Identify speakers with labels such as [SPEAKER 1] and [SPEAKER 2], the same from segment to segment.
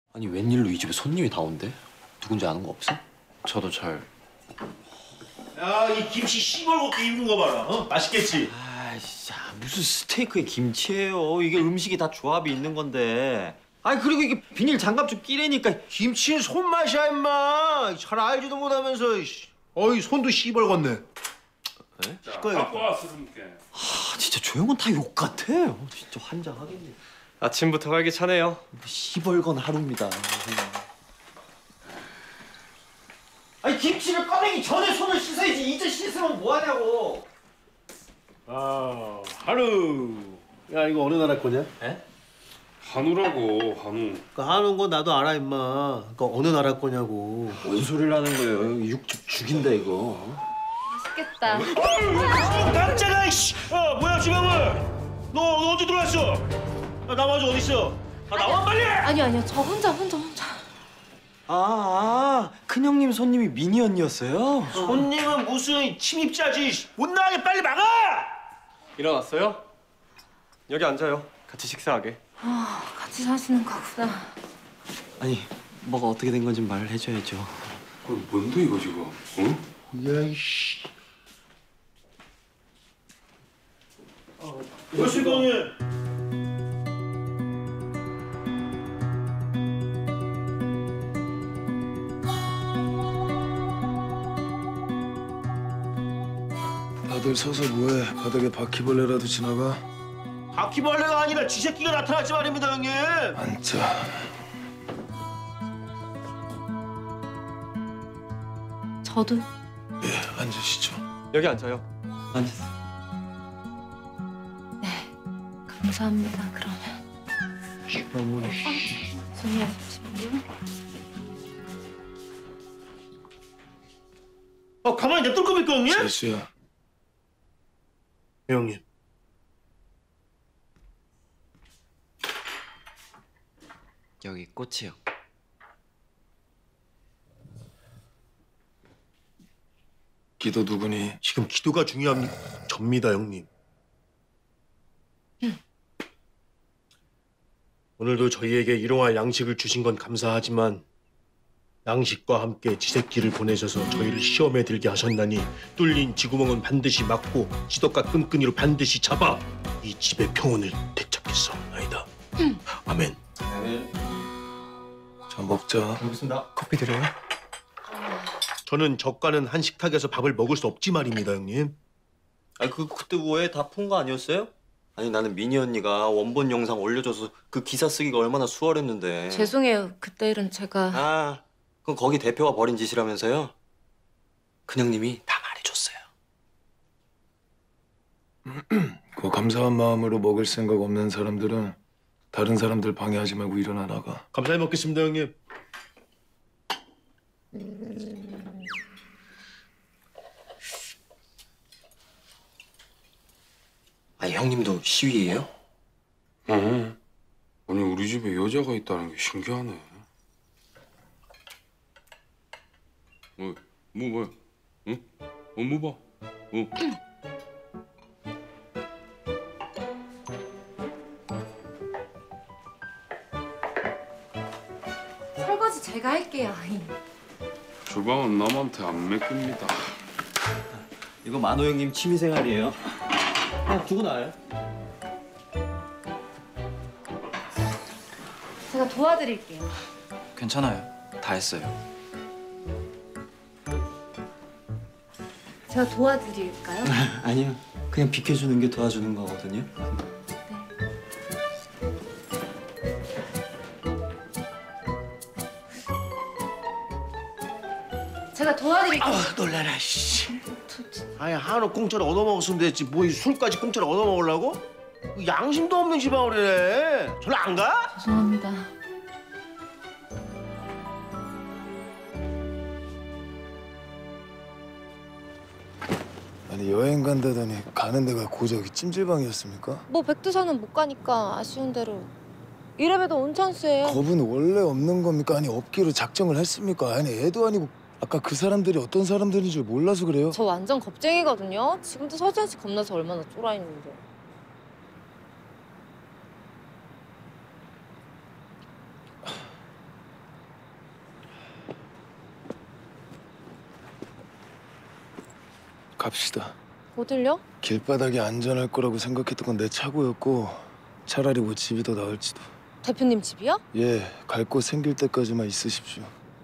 [SPEAKER 1] 아니 웬일로 이 집에 손님이 다 온대? 누군지 아는 거 없어?
[SPEAKER 2] 저도 잘...
[SPEAKER 3] 야, 이 김치 시뻘겋게 익은 거 봐라. 어? 맛있겠지?
[SPEAKER 1] 아이씨, 무슨 스테이크에 김치예요. 이게 음식이 다 조합이 있는 건데. 아니 그리고 이게 비닐 장갑 좀 끼래니까.
[SPEAKER 3] 김치는 손맛이야, 임마. 잘 알지도 못하면서. 어이, 손도 시뻘겋네.
[SPEAKER 1] 네?
[SPEAKER 3] 갖고
[SPEAKER 4] 왔어, 숨게.
[SPEAKER 1] 아, 진짜 저 형은 다 욕 같아. 진짜 환장하겠네.
[SPEAKER 2] 아침부터 활기차네요.
[SPEAKER 1] 시벌건 하루입니다. 아니 김치를 꺼내기 전에 손을 씻어야지. 이제 씻으면 뭐하냐고.
[SPEAKER 3] 아, 한우. 야, 이거 어느 나라 거냐?
[SPEAKER 1] 에?
[SPEAKER 4] 한우라고, 한우.
[SPEAKER 3] 그 한우인 거 나도 알아, 임마. 그러니까 어느 나라 거냐고.
[SPEAKER 1] 뭔 소리를 하는 거예요? 육즙 죽인다 이거.
[SPEAKER 5] 맛있겠다.
[SPEAKER 3] 깜짝아, 이씨! 뭐야, 지금은? 너 언제 들어왔어? 나머지 어디 있어? 나와 빨리!
[SPEAKER 5] 아니요, 저 혼자.
[SPEAKER 1] 큰형님 손님이 미니 언니였어요?
[SPEAKER 3] 손님은 무슨 침입자지? 못 나가게 빨리 막아!
[SPEAKER 2] 일어났어요? 여기 앉아요. 같이 식사하게.
[SPEAKER 5] 같이 사시는 거구나.
[SPEAKER 1] 아니 뭐가 어떻게 된 건지 말을 해줘야죠.
[SPEAKER 4] 뭔데, 이거 지금? 어?
[SPEAKER 3] 야, 이씨. 여실공님.
[SPEAKER 6] 다들 서서 뭐해? 바닥에 바퀴벌레라도 지나가?
[SPEAKER 3] 바퀴벌레가 아니라 쥐새끼가 나타났지 말입니다, 형님.
[SPEAKER 6] 앉자.
[SPEAKER 5] 저도.
[SPEAKER 6] 예, 앉으시죠.
[SPEAKER 2] 여기 앉아요.
[SPEAKER 1] 앉았어.
[SPEAKER 5] 네, 감사합니다. 그러면. 손님 잠시만요.
[SPEAKER 3] 가만히 냅둘 겁니까, 형님?
[SPEAKER 6] 재수야.
[SPEAKER 3] 형님.
[SPEAKER 1] 여기 꽃이요.
[SPEAKER 6] 기도 누구니?
[SPEAKER 3] 지금 기도가 중요합니다. 접니다, 형님. 오늘도 저희에게 일용할 양식을 주신 건 감사하지만 양식과 함께 지새끼를 보내셔서 저희를 시험에 들게 하셨나니 뚫린 쥐구멍은 반드시 막고 지덕과 끈끈이로 반드시 잡아 이 집의 평온을 되찾겠사옵나이다. 아멘.
[SPEAKER 6] 자, 먹자.
[SPEAKER 1] 알겠습니다. 커피 드려요?
[SPEAKER 3] 저는 저가는 한 식탁에서 밥을 먹을 수 없지 말입니다, 형님.
[SPEAKER 1] 아니 그때 왜 다 푼 거 아니었어요? 아니 나는 미니 언니가 원본 영상 올려줘서 그 기사 쓰기가 얼마나 수월했는데.
[SPEAKER 5] 죄송해요. 그때 일은 제가.
[SPEAKER 1] 아, 그건 거기 대표가 벌인 짓이라면서요? 큰형님이 다 말해줬어요.
[SPEAKER 6] 그 감사한 마음으로 먹을 생각 없는 사람들은 다른 사람들 방해하지 말고 일어나 나가.
[SPEAKER 3] 감사히 먹겠습니다, 형님.
[SPEAKER 1] 아니 형님도 시위예요?
[SPEAKER 4] 어. 아니, 우리 집에 여자가 있다는 게 신기하네. 뭐야? 응? 뭐 봐?
[SPEAKER 5] 설거지 제가 할게요.
[SPEAKER 4] 주방은 남한테 안 맡깁니다.
[SPEAKER 1] 이거 만호 형님 취미생활이에요. 두고 나요.
[SPEAKER 5] 제가 도와드릴게요.
[SPEAKER 2] 괜찮아요. 다 했어요.
[SPEAKER 5] 제가 도와드릴까요?
[SPEAKER 1] 아니요, 그냥 비켜주는 게 도와주는 거거든요.
[SPEAKER 5] 제가 도와드릴게요.
[SPEAKER 3] 놀라라, 씨. 아니, 한우 공짜로 얻어먹었으면 됐지. 뭐 이 술까지 공짜로 얻어먹으려고? 양심도 없는 지방을 이래. 절로 안 가?
[SPEAKER 5] 죄송합니다.
[SPEAKER 6] 아니 여행 간다더니 가는 데가 고작이 찜질방이었습니까?
[SPEAKER 5] 뭐 백두산은 못 가니까 아쉬운 대로. 이래봬도 온천수예요.
[SPEAKER 6] 겁은 원래 없는 겁니까? 아니 없기로 작정을 했습니까? 아니 애도 아니고 아까 그 사람들이 어떤 사람들인 줄 몰라서 그래요?
[SPEAKER 5] 저 완전 겁쟁이거든요. 지금도 서지현 씨 겁나서 얼마나 쫄아 있는데.
[SPEAKER 6] 갑시다.
[SPEAKER 5] 어딜요?
[SPEAKER 6] 길바닥이 안전할 거라고 생각했던 건 내 차고였고 차라리 뭐 집이 더 나을지도.
[SPEAKER 5] 대표님 집이요?
[SPEAKER 6] 예, 갈 곳 생길 때까지만 있으십시오.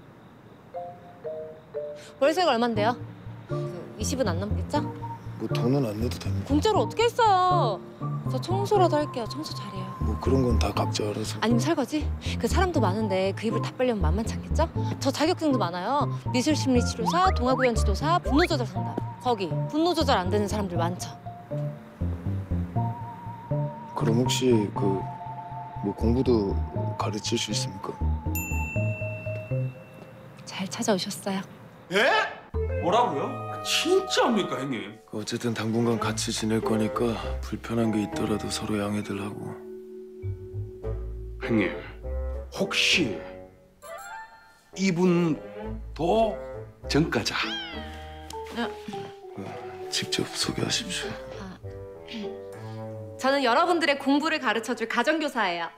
[SPEAKER 5] 월세가 얼만데요? 그 20은 안 넘겠죠?
[SPEAKER 6] 뭐 돈은 안 내도 됩니다.
[SPEAKER 5] 공짜로 어떻게 했어요? 저 청소라도 할게요. 청소 잘해요.
[SPEAKER 6] 뭐 그런 건 다 각자 알아서.
[SPEAKER 5] 아니면 설거지? 그 사람도 많은데 그 입을 다 빼려면 만만치 않겠죠? 저 자격증도 많아요. 미술심리치료사, 동아구연지도사, 분노조절 상담. 거기 분노조절 안 되는 사람들 많죠.
[SPEAKER 6] 그럼 혹시 그 뭐 공부도 가르칠 수 있습니까?
[SPEAKER 5] 잘 찾아오셨어요.
[SPEAKER 1] 예? 뭐라고요?
[SPEAKER 4] 진짜입니까 형님?
[SPEAKER 6] 어쨌든 당분간 같이 지낼 거니까 불편한 게 있더라도 서로 양해들 하고.
[SPEAKER 4] 형님 혹시 이분도 전과자?
[SPEAKER 6] 직접 소개하십시오.
[SPEAKER 5] 저는 여러분들의 공부를 가르쳐줄 가정교사예요.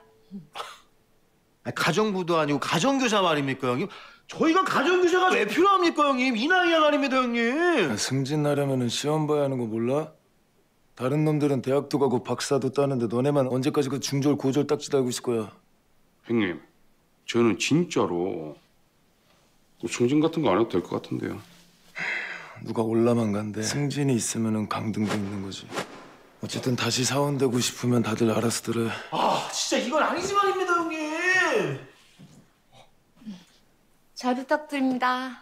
[SPEAKER 3] 가정부도 아니고 가정교사 말입니까 형님? 저희가 가정교사가 왜 필요합니까 형님? 이 나이야 말입니다 형님.
[SPEAKER 6] 승진 나려면은 시험 봐야 하는 거 몰라? 다른 놈들은 대학도 가고 박사도 따는데 너네만 언제까지 그 중졸 고졸 딱지 달고 있을 거야?
[SPEAKER 4] 형님 저는 진짜로 승진 같은 거 안 해도 될 것 같은데요.
[SPEAKER 6] 누가 올라만 간대. 승진이 있으면은 강등도 있는 거지. 어쨌든 다시 사원 되고 싶으면 다들 알아서들 해.
[SPEAKER 3] 아 진짜 이건 아니지 말입니다 형님.
[SPEAKER 5] 잘 부탁드립니다.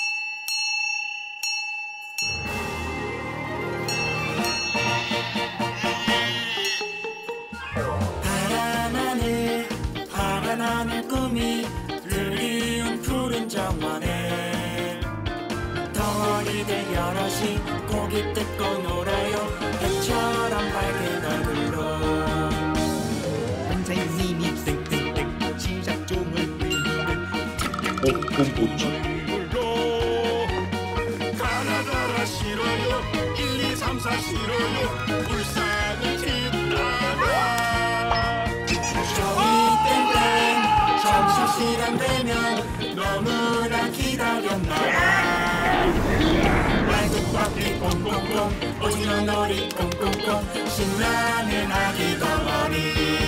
[SPEAKER 7] 파란 하늘 꿈이 그리운 푸른 정원에 덩어리들 여럿이 고기 뜯고 놀아요. 해처럼 밝은 얼굴로 선생님이 땡땡땡 시작종을 가나다라 싫어요 1, 2, 3, 4 싫어요 불쌍한 집나라 저희 땡땡 점심시간 되면 너무나 기다렸나봐 말뚝박기 꽁꽁꽁 오징어 놀이 꽁꽁꽁 신나는 아기 덩어리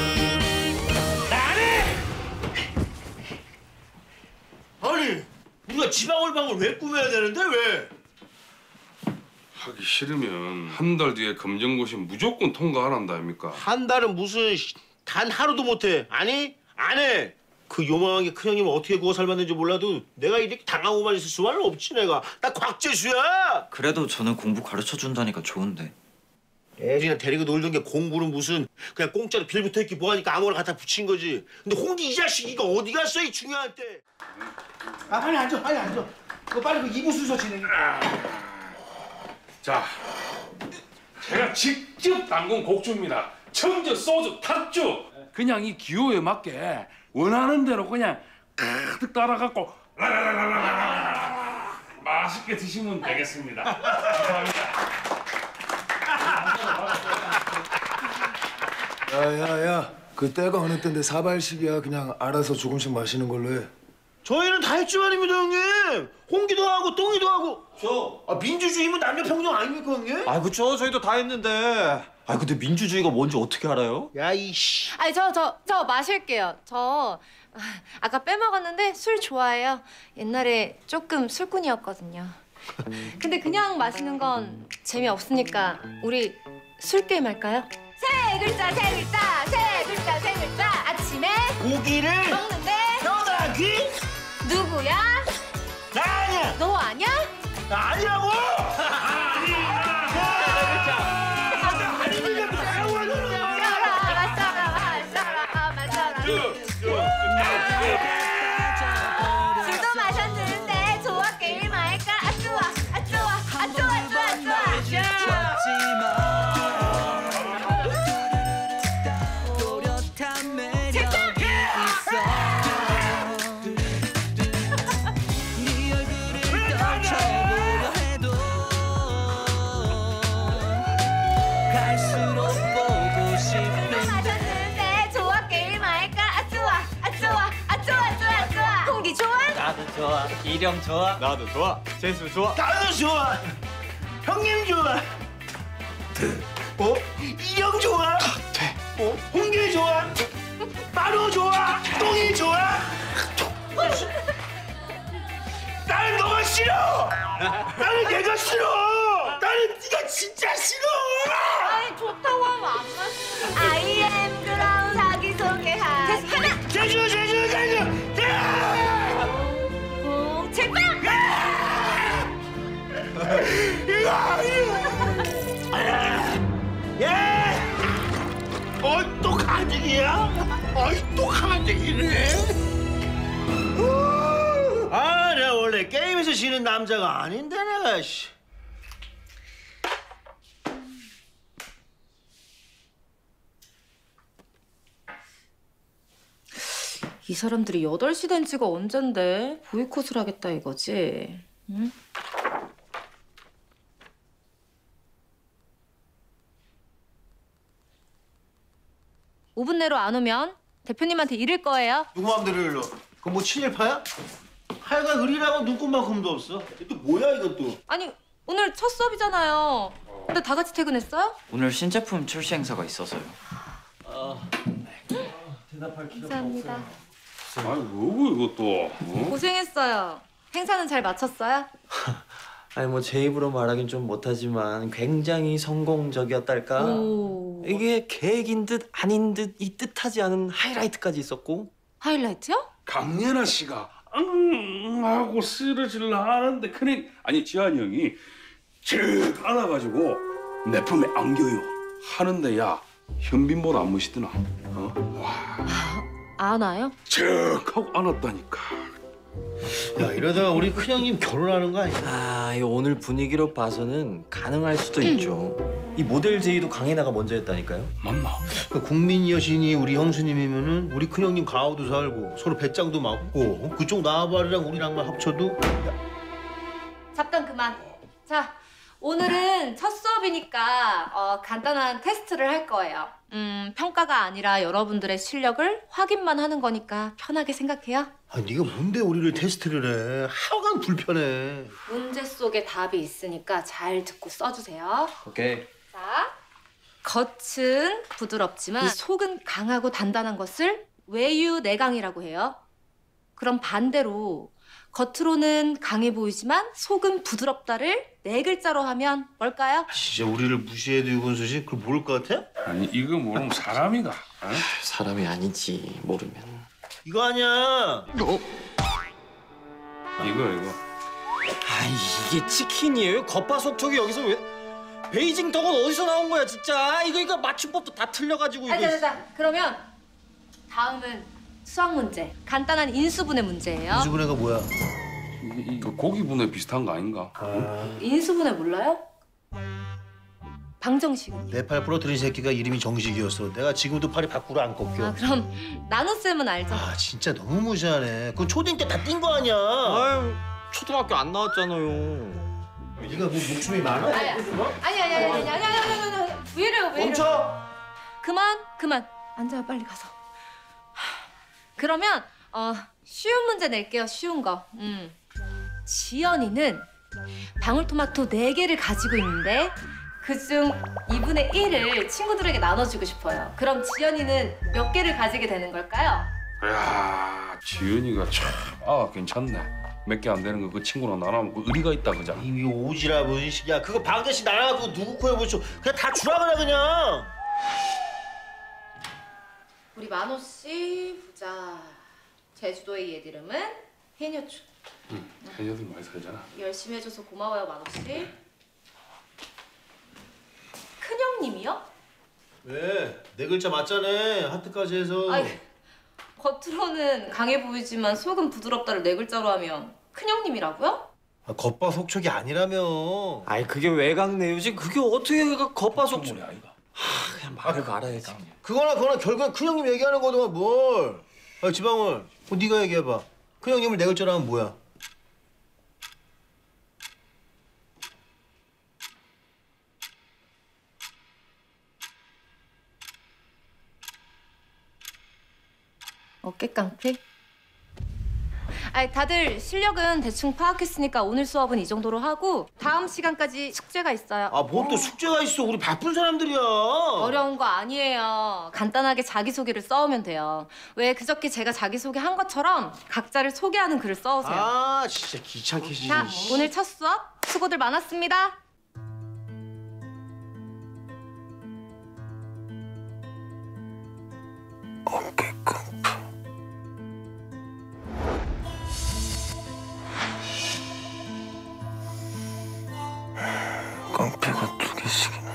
[SPEAKER 3] 아니 우리가 지방울방울 왜 꾸며야 되는데 왜?
[SPEAKER 4] 하기 싫으면 한 달 뒤에 검정고시 무조건 통과 안 한다 아닙니까?
[SPEAKER 3] 한 달은 무슨 단 하루도 못해. 아니? 안 해. 그 요망하게 큰형님은 어떻게 구워 삶았는지 몰라도 내가 이렇게 당하고만 있을 수만은 없지 내가. 나 곽재수야.
[SPEAKER 2] 그래도 저는 공부 가르쳐 준다니까 좋은데.
[SPEAKER 3] 애들이나 데리고 놀던 게 공부는 무슨 그냥 공짜로 빌붙어 있기 뭐하니까 아무거나 갖다 붙인 거지. 근데 홍기 이 자식 이거 어디 갔어 이 중요한 때. 아 빨리 앉아 빨리 앉아. 너 빨리 그 이부 순서 진행해.
[SPEAKER 4] 자, 제가 직접 담근 곡주입니다. 청주, 소주, 탁주. 그냥 이 기호에 맞게 원하는 대로 그냥 가득 따라갖고 라라라라라 맛있게 드시면 되겠습니다. 감사합니다.
[SPEAKER 6] 야야야, 그 때가 어느 때인데 사발식이야. 그냥 알아서 조금씩 마시는 걸로 해.
[SPEAKER 3] 저희는 다 했지만입니다 형님. 홍기도 하고 똥이도 하고. 민주주의면 남녀평등 아닙니까 형님?
[SPEAKER 1] 아 그쵸 저희도 다 했는데. 아 근데 민주주의가 뭔지 어떻게 알아요?
[SPEAKER 3] 야 이씨.
[SPEAKER 5] 아니 저 마실게요. 저 아까 빼먹었는데 술 좋아해요. 옛날에 조금 술꾼이었거든요. 근데 그냥 마시는 건 재미없으니까 우리 술 게임 할까요? 세 글자 세 글자 세 글자 세 글자 아침에
[SPEAKER 3] 고기를
[SPEAKER 5] 먹는데
[SPEAKER 3] 뼈다귀?
[SPEAKER 5] 누구야?
[SPEAKER 3] 나 아니야.
[SPEAKER 5] 너 아냐?
[SPEAKER 3] 나 아니라고.
[SPEAKER 5] 술도 마셨는데 좋아 게임 할까? 아 좋아 아 좋아 아 좋아 좋아
[SPEAKER 7] 또렷한 매력이 있어 네 얼굴을 떨쳐보려 해도 갈수록 보고 싶은
[SPEAKER 5] 마셨는데 좋아 게임 할까? 아 좋아 아 좋아 아 좋아 좋아 좋아 공기 좋아?
[SPEAKER 1] 나도 좋아. 이령 좋아. 나도 좋아. 재수 좋아.
[SPEAKER 3] 나도 좋아. 형님 좋아. 이형 좋아. 홍게 좋아. 마루 좋아. 똥이 좋아. 나는 너가 싫어. 나는 내가 싫어. 나는 네가 진짜 싫어.
[SPEAKER 5] 아이 좋다고 하면 안 마시는. I am 그라운 자기 소개할. 하나.
[SPEAKER 3] 제주.
[SPEAKER 5] 제빵.
[SPEAKER 3] 예! 또 가득이야? 또 가득이네? 내가 원래 게임에서 지는 남자가 아닌데 내가 씨.
[SPEAKER 5] 이 사람들이 8시 된 지가 언젠데 보이콧을 하겠다 이거지? 응? (5분) 내로 안 오면 대표님한테 이를 거예요.
[SPEAKER 3] 누구 맘대로 일러? 그거 뭐 친일파야? 하여간 의리라고 눈꽃만큼도 없어. 또 뭐야 이것도?
[SPEAKER 5] 아니 오늘 첫 수업이잖아요. 근데 다 같이 퇴근했어요?
[SPEAKER 2] 오늘 신제품 출시 행사가 있어서요.
[SPEAKER 5] 감사합니다.
[SPEAKER 4] 아이 뭐고 이것도?
[SPEAKER 5] 고생했어요. 행사는 잘 마쳤어요?
[SPEAKER 1] 아니 뭐 제 입으로 말하긴 좀 못하지만 굉장히 성공적이었달까.
[SPEAKER 5] 오.
[SPEAKER 1] 이게 계획인 듯 아닌 듯 이 뜻하지 않은 하이라이트까지 있었고.
[SPEAKER 5] 하이라이트요?
[SPEAKER 4] 강연아 씨가 하고 쓰러질라 하는데 그냥 아니 지한이 형이 쭉 안아가지고 내 품에 안겨요 하는데 야 현빈보다 안 멋있더나.
[SPEAKER 5] 안 와요?
[SPEAKER 4] 쭉 하고 안았다니까.
[SPEAKER 3] 야 이러다가 우리 큰형님 결혼하는 거 아니야?
[SPEAKER 1] 아, 이 오늘 분위기로 봐서는 가능할 수도 있죠. 이 모델 제의도 강인아가 먼저 했다니까요.
[SPEAKER 4] 맞나?
[SPEAKER 3] 국민 여신이 우리 형수님이면은 우리 큰형님 가오도 살고 서로 배짱도 맞고 그쪽 나와바리랑 우리랑만 합쳐도
[SPEAKER 5] 잠깐 그만. 자, 오늘은 첫 수업이니까 간단한 테스트를 할 거예요. 평가가 아니라 여러분들의 실력을 확인만 하는 거니까 편하게 생각해요.
[SPEAKER 3] 네가 뭔데 우리를 테스트를 해? 하여간 불편해.
[SPEAKER 5] 문제 속에 답이 있으니까 잘 듣고 써주세요.
[SPEAKER 1] 오케이.
[SPEAKER 5] 자, 겉은 부드럽지만 속은 강하고 단단한 것을 외유내강이라고 해요. 그럼 반대로 겉으로는 강해 보이지만 속은 부드럽다를 4글자로 하면 뭘까요?
[SPEAKER 3] 진짜 우리를 무시해도 이건수 씨 그걸 모를 것 같아?
[SPEAKER 4] 아니 이거 모르면 사람이가.
[SPEAKER 1] 사람이 아니지 모르면.
[SPEAKER 3] 이거 아니야.
[SPEAKER 4] 이거.
[SPEAKER 1] 아 이게 치킨이에요? 겉바속촉이 여기서 왜? 베이징 덕은 어디서 나온 거야 진짜? 이거 맞춤법도 다 틀려가지고 이거.
[SPEAKER 5] 자. 그러면 다음은 수학 문제. 간단한 인수분해 문제예요.
[SPEAKER 3] 인수분해가 뭐야?
[SPEAKER 4] 그 고기 분해 비슷한 거 아닌가?
[SPEAKER 5] 인수분해 몰라요? 방정식.
[SPEAKER 3] 내 팔 부러뜨린 새끼가 이름이 정식이었어. 내가 지금도 팔이 밖으로 안 꺾여.
[SPEAKER 5] 아 그럼 나눗셈은 알죠?
[SPEAKER 3] 진짜 너무 무시하네. 그거 초딩 때 다 뛴 거 아니야.
[SPEAKER 1] 아유 초등학교 안 나왔잖아요.
[SPEAKER 3] 네가 뭐 목숨이 많아?
[SPEAKER 5] 아니. 왜 이래요?
[SPEAKER 3] 멈춰.
[SPEAKER 5] 그만. 앉아요 빨리 가서. 그러면 쉬운 문제 낼게요. 쉬운 거. 지연이는 방울토마토 4개를 가지고 있는데 그중 2분의 1을 친구들에게 나눠주고 싶어요. 그럼 지연이는 몇 개를 가지게 되는 걸까요?
[SPEAKER 4] 야 지은이가 참 괜찮네. 몇 개 안 되는 거 그 친구랑 나눠 먹고 의리가 있다 그자.
[SPEAKER 3] 이 오지랖 은식이야. 그거 방대씨 나눠갖고 누구 코에 붙여. 그냥 다 주라 그래 그냥.
[SPEAKER 5] 우리 만호 씨 보자. 제주도의 옛 이름은 해녀촌.
[SPEAKER 4] 해녀들 많이 살잖아.
[SPEAKER 5] 열심히 해줘서 고마워요 만호 씨. 큰형님이요?
[SPEAKER 3] 왜? 4글자 맞잖아. 하트까지 해서.
[SPEAKER 5] 아이, 겉으로는 강해 보이지만 속은 부드럽다를 4글자로 하면 큰형님이라고요?
[SPEAKER 3] 겉바속촉이 아니라며.
[SPEAKER 1] 아이 그게 외곽내유지 그게 어떻게 겉바속촉.
[SPEAKER 4] 우리 아이가.
[SPEAKER 1] 그냥 말을 말아야지.
[SPEAKER 3] 그거나 결국엔 큰형님 얘기하는 거더만 뭘. 지방울, 네가 얘기해봐. 큰형님을 4글자로 하면 뭐야?
[SPEAKER 5] 어깨 깡패? 아니, 다들 실력은 대충 파악했으니까 오늘 수업은 이 정도로 하고 다음 시간까지 숙제가 있어요.
[SPEAKER 1] 아, 뭐 또 숙제가 있어. 우리 바쁜 사람들이야.
[SPEAKER 5] 어려운 거 아니에요. 간단하게 자기소개를 써오면 돼요. 왜 그저께 제가 자기소개 한 것처럼 각자를 소개하는 글을 써오세요.
[SPEAKER 1] 아, 진짜 귀찮게.
[SPEAKER 5] 자, 오늘 첫 수업 수고들 많았습니다.
[SPEAKER 6] 어깨 깡패. 깡패가 2개씩이나.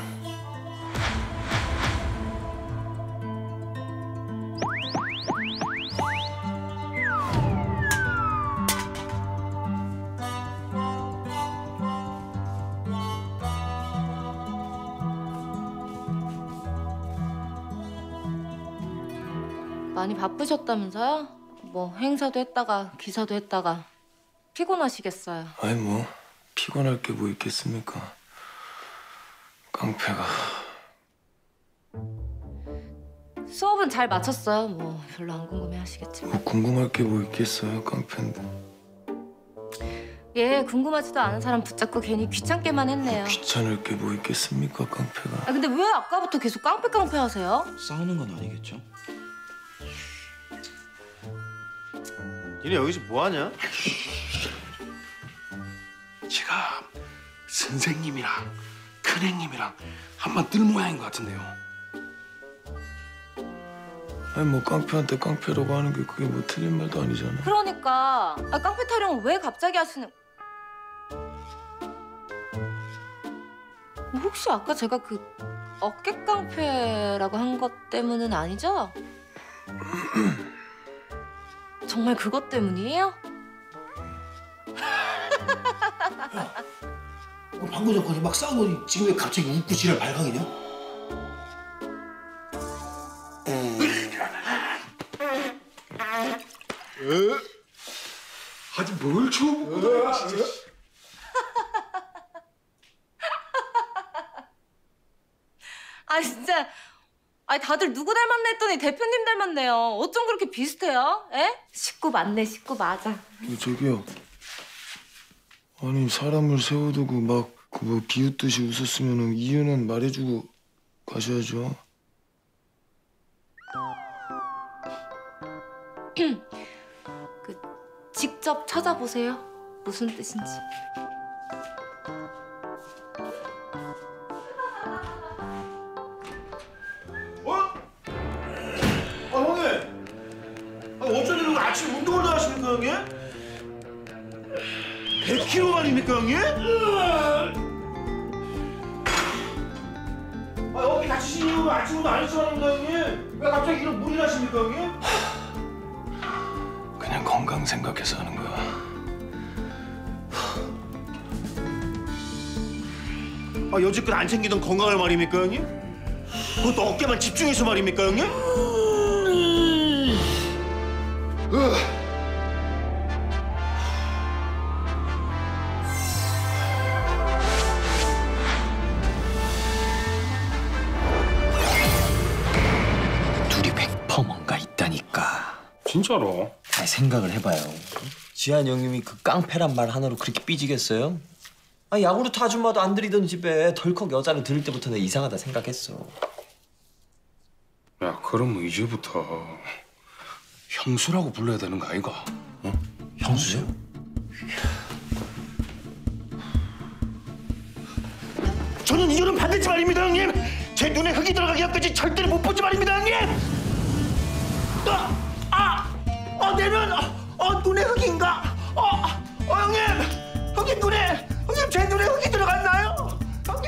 [SPEAKER 5] 많이 바쁘셨다면서요? 뭐 행사도 했다가 기사도 했다가 피곤하시겠어요.
[SPEAKER 6] 아니 뭐 피곤할 게 뭐 있겠습니까? 깡패가.
[SPEAKER 5] 수업은 잘 마쳤어요. 뭐 별로 안 궁금해하시겠지만.
[SPEAKER 6] 뭐 궁금할 게 뭐 있겠어요? 깡패인데.
[SPEAKER 5] 예, 궁금하지도 않은 사람 붙잡고 괜히 귀찮게만 했네요.
[SPEAKER 6] 귀찮을 게 뭐 있겠습니까? 깡패가.
[SPEAKER 5] 아 근데 왜 아까부터 계속 깡패 하세요?
[SPEAKER 2] 싸우는 건 아니겠죠?
[SPEAKER 1] 니네 여기서 뭐 하냐?
[SPEAKER 4] 제가 선생님이랑 큰형님이랑 한번 뜰 모양인 것 같은데요.
[SPEAKER 6] 아니 뭐 깡패한테 깡패라고 하는 게 그게 뭐 틀린 말도 아니잖아.
[SPEAKER 5] 그러니까 깡패 타령을 왜 갑자기 하시는? 혹시 아까 제가 그 어깨 깡패라고 한 것 때문은 아니죠? 정말 그것 때문이에요?
[SPEAKER 3] 방금 전까지 막 싸우더니 지금 왜 갑자기 웃고 지랄 발광이냐?
[SPEAKER 4] 아직 뭘 처음 보는 거야, 진짜.
[SPEAKER 5] 아 진짜. 아니 다들 누구 닮았나 했더니 대표님 닮았네요. 어쩜 그렇게 비슷해요? 에? 식구 맞네, 식구 맞아.
[SPEAKER 6] 저기요. 아니 사람을 세워두고 막 그 뭐 비웃듯이 웃었으면 이유는 말해주고 가셔야죠.
[SPEAKER 5] 그 직접 찾아보세요. 무슨 뜻인지.
[SPEAKER 3] 형님! 어쩐 일로 아침 운동을 다 하십니까, 형님? 100kg만입니까, 형님? 어깨 다치신 이후로 아침 운동 안 했습니다, 형님? 왜 갑자기 이런 무리를 하십니까, 형님?
[SPEAKER 6] 그냥 건강 생각해서 하는 거야.
[SPEAKER 3] 여지껏 안 챙기던 건강을 말입니까, 형님? 그것도 어깨만 집중해서 말입니까, 형님?
[SPEAKER 2] 둘이 100% 뭔가 있다니까.
[SPEAKER 4] 진짜로?
[SPEAKER 2] 아니, 생각을 해봐요. 지한 형님이 그 깡패란 말 하나로 그렇게 삐지겠어요? 아, 야구르트 아줌마도 안 들이던 집에 덜컥 여자를 들을 때부터는 이상하다 생각했어.
[SPEAKER 4] 야, 그러면 이제부터 형수라고 불러야 되는 거 아이가? 어?
[SPEAKER 2] 형수요?
[SPEAKER 3] 저는 이유는 반대지 말입니다, 형님! 제 눈에 흙이 들어가기 전까지 절대로 못 보지 말입니다, 형님! 내 눈! 눈에 흙인가? 형님! 형님 눈에! 형님 제 눈에 흙이 들어갔나요? 형님!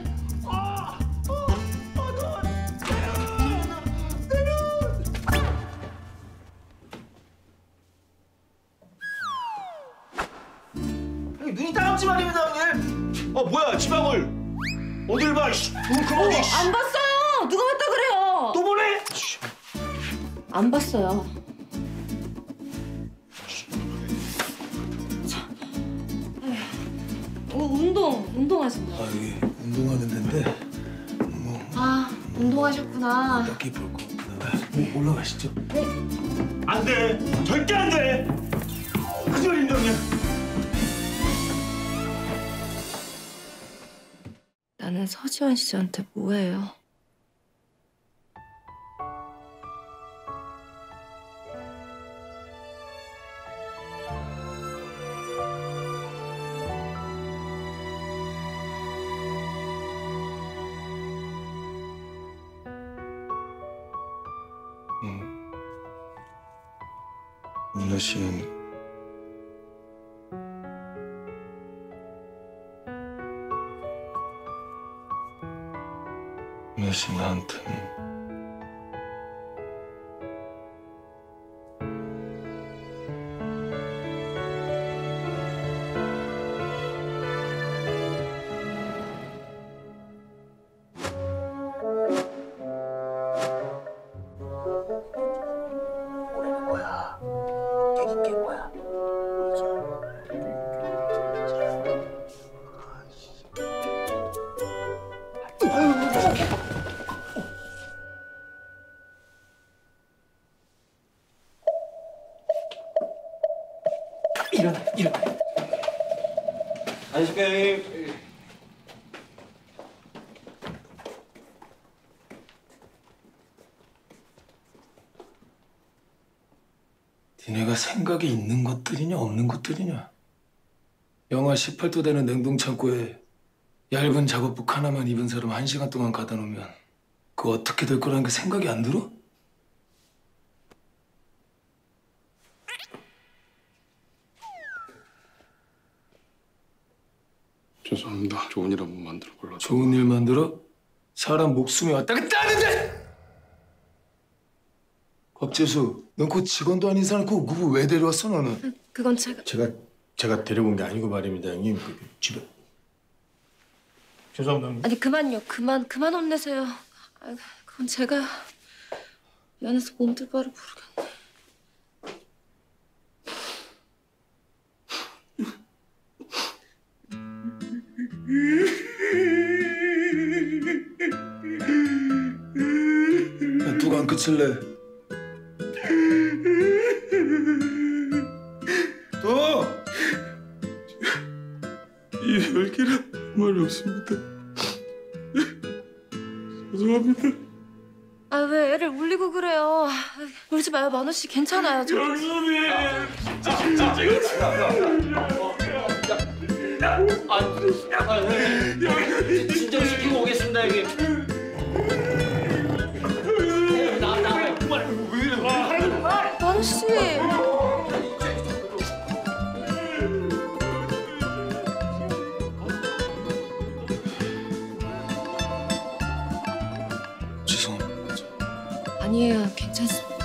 [SPEAKER 3] 형님 눈이 따갑지 말입니다, 형님! 뭐야 지방을! 어딜 봐! 그만해!
[SPEAKER 5] 안 봤어요. 누가 봤다 그래요?
[SPEAKER 3] 또 보내!
[SPEAKER 5] 안 봤어요. 자, 운동하신다.
[SPEAKER 6] 여기 운동하는 데인데
[SPEAKER 5] 운동하셨구나.
[SPEAKER 6] 딱히 볼 거 없구나. 올라가시죠.
[SPEAKER 3] 안 돼! 절대 안 돼!
[SPEAKER 5] 씨는 서지환 씨한테 뭐해요?
[SPEAKER 6] 민호 씨는 민호 씨 나한테는
[SPEAKER 2] 일어나. 안녕하십니까 형님.
[SPEAKER 6] 니네가 생각이 있는 것들이냐 없는 것들이냐? 영하 18도 되는 냉동창고에 얇은 작업복 하나만 입은 사람 1시간 동안 가다 놓으면 그거 어떻게 될 거라는 게 생각이 안 들어?
[SPEAKER 4] 죄송합니다. 좋은 일 한번 만들어 볼라.
[SPEAKER 6] 좋은 일 만들어? 사람 목숨이 왔다 갔다 하는데! 곽재수, 넌 그 직원도 아닌 사람 그거 왜 데려왔어 너는?
[SPEAKER 5] 그건 제가
[SPEAKER 3] 제가 데려온 게 아니고 말입니다, 형님. 집에. 죄송합니다, 형님.
[SPEAKER 5] 아니 그만요. 그만 혼내세요. 아, 그건 제가 미안해서 몸둘 바를 모르겠네.
[SPEAKER 6] 야, 누가 안 그칠래? 또! 이 열기라 말이 없습니다. 죄송합니다.
[SPEAKER 5] 아 왜 애를 울리고 그래요? 울지 마요. 만호 씨 괜찮아요. 저...
[SPEAKER 1] 진정시키고 오겠습니다 형님. 나와요.
[SPEAKER 5] 만호 씨.
[SPEAKER 6] 죄송합니다.
[SPEAKER 5] 아니에요. 괜찮습니다.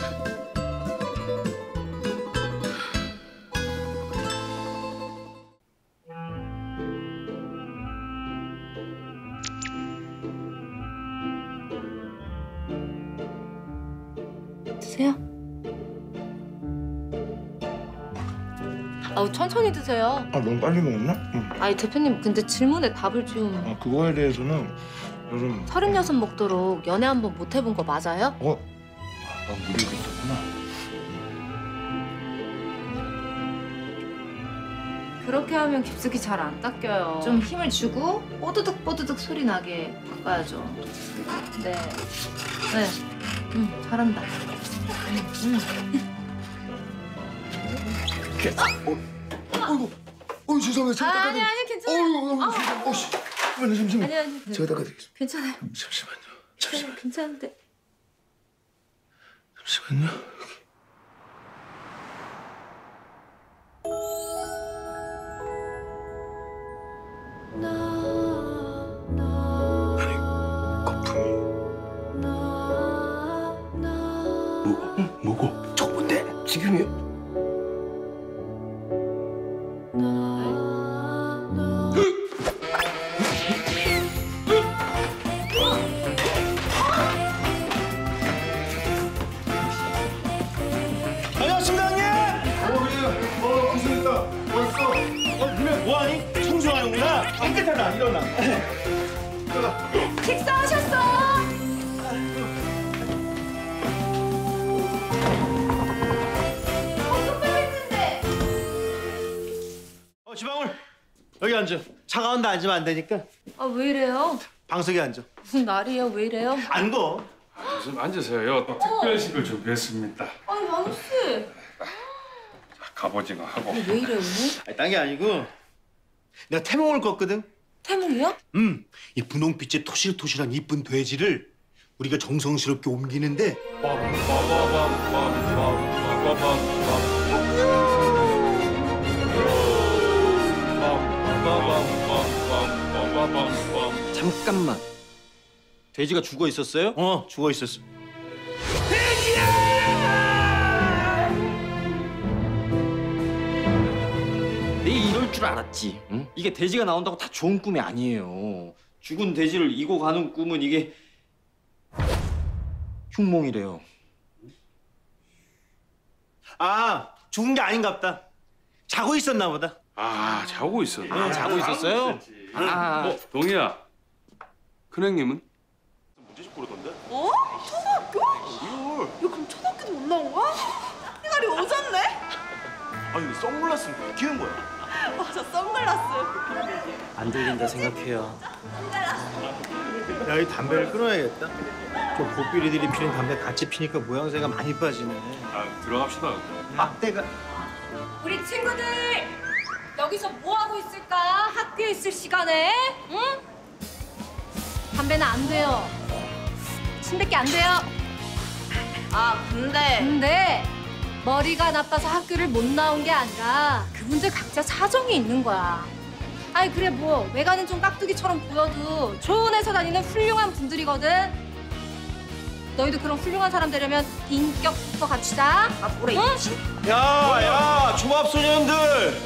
[SPEAKER 5] 드세요. 아우 천천히 드세요.
[SPEAKER 6] 아, 너무 빨리 먹었나? 응.
[SPEAKER 5] 아니 대표님 근데 질문에 답을 좀.
[SPEAKER 6] 아, 그거에 대해서는 요즘
[SPEAKER 5] 36 먹도록 연애 한 번 못 해본 거 맞아요?
[SPEAKER 6] 난 무리가 있었구나.
[SPEAKER 5] 그렇게 하면 깊숙이 잘 안 닦여요. 좀 힘을 주고 뽀드득 뽀드득 소리 나게 바꿔야죠. 네. 잘한다.
[SPEAKER 6] 죄송해요. 제가 닦아드릴게요.
[SPEAKER 5] 아니 괜찮아요.
[SPEAKER 6] 잠시만요.
[SPEAKER 5] 아니
[SPEAKER 6] 제가 닦아드리겠습니다.
[SPEAKER 5] 괜찮아요.
[SPEAKER 6] 잠시만요.
[SPEAKER 5] 괜찮은데.
[SPEAKER 6] 잠시만요. 아니, 거품이.
[SPEAKER 4] 뭐고?
[SPEAKER 6] 저거 뭔데? 지금이요?
[SPEAKER 3] 안녕하십니까, 형님.
[SPEAKER 6] 고생했다. 왔어.
[SPEAKER 3] 그래, 뭐하니? 청소하는구나. 깨끗하다, 일어나.
[SPEAKER 5] 식사하셨어?
[SPEAKER 3] 지방울, 여기 앉아. 차가운데 앉으면 안 되니까.
[SPEAKER 5] 아 왜 이래요?
[SPEAKER 8] 방석에 앉아.
[SPEAKER 5] 무슨 날이에요? 왜 이래요?
[SPEAKER 8] 앉어.
[SPEAKER 4] 좀 앉으세요. 또 특별식을 준비했습니다.
[SPEAKER 5] 아니 만우 씨.
[SPEAKER 4] 갑오징어 하고.
[SPEAKER 5] 왜 이래 오늘?
[SPEAKER 8] 아니, 딴 게 아니고 내가 태몽을 꿨거든.
[SPEAKER 5] 태몽이요?
[SPEAKER 8] 이 분홍빛의 토실토실한 이쁜 돼지를 우리가 정성스럽게 옮기는데
[SPEAKER 1] 잠깐만. 돼지가 죽어 있었어요?
[SPEAKER 8] 죽어 있었어.
[SPEAKER 1] 내 이럴 줄 알았지. 응? 이게 돼지가 나온다고 다 좋은 꿈이 아니에요. 죽은 돼지를 이고 가는 꿈은 이게 흉몽이래요.
[SPEAKER 8] 아, 죽은 게 아닌갑다. 자고 있었나 보다.
[SPEAKER 4] 아, 자고 있었네.
[SPEAKER 1] 자고 있었어요? 아,
[SPEAKER 4] 동희야. 큰형님은?
[SPEAKER 9] 어? 초등학교? 야, 그럼 초등학교도 못 나온 거야? 생활이 오졌네?
[SPEAKER 8] 아니, 선글라스는 끼는 거야.
[SPEAKER 9] 맞아, 선글라스.
[SPEAKER 1] 안 들린다 생각해요.
[SPEAKER 8] 야, 이 담배를 끊어야겠다. 좀 고삐리들이 피는 담배 같이 피니까 모양새가 많이 빠지네.
[SPEAKER 4] 아, 들어갑시다.
[SPEAKER 8] 막대가.
[SPEAKER 5] 우리 친구들 여기서 뭐 하고 있을까? 학교에 있을 시간에, 응? 담배는 안 돼요. 침뱉기 안 돼요.
[SPEAKER 9] 아,
[SPEAKER 5] 근데 머리가 나빠서 학교를 못 나온 게 아니라 그분들 각자 사정이 있는 거야. 아니 그래 뭐 외관은 좀 깍두기처럼 보여도 좋은 회사 다니는 훌륭한 분들이거든. 너희도 그런 훌륭한 사람 되려면 인격부터 갖추자. 아 뭐래? 응?
[SPEAKER 8] 야, 종합소년들.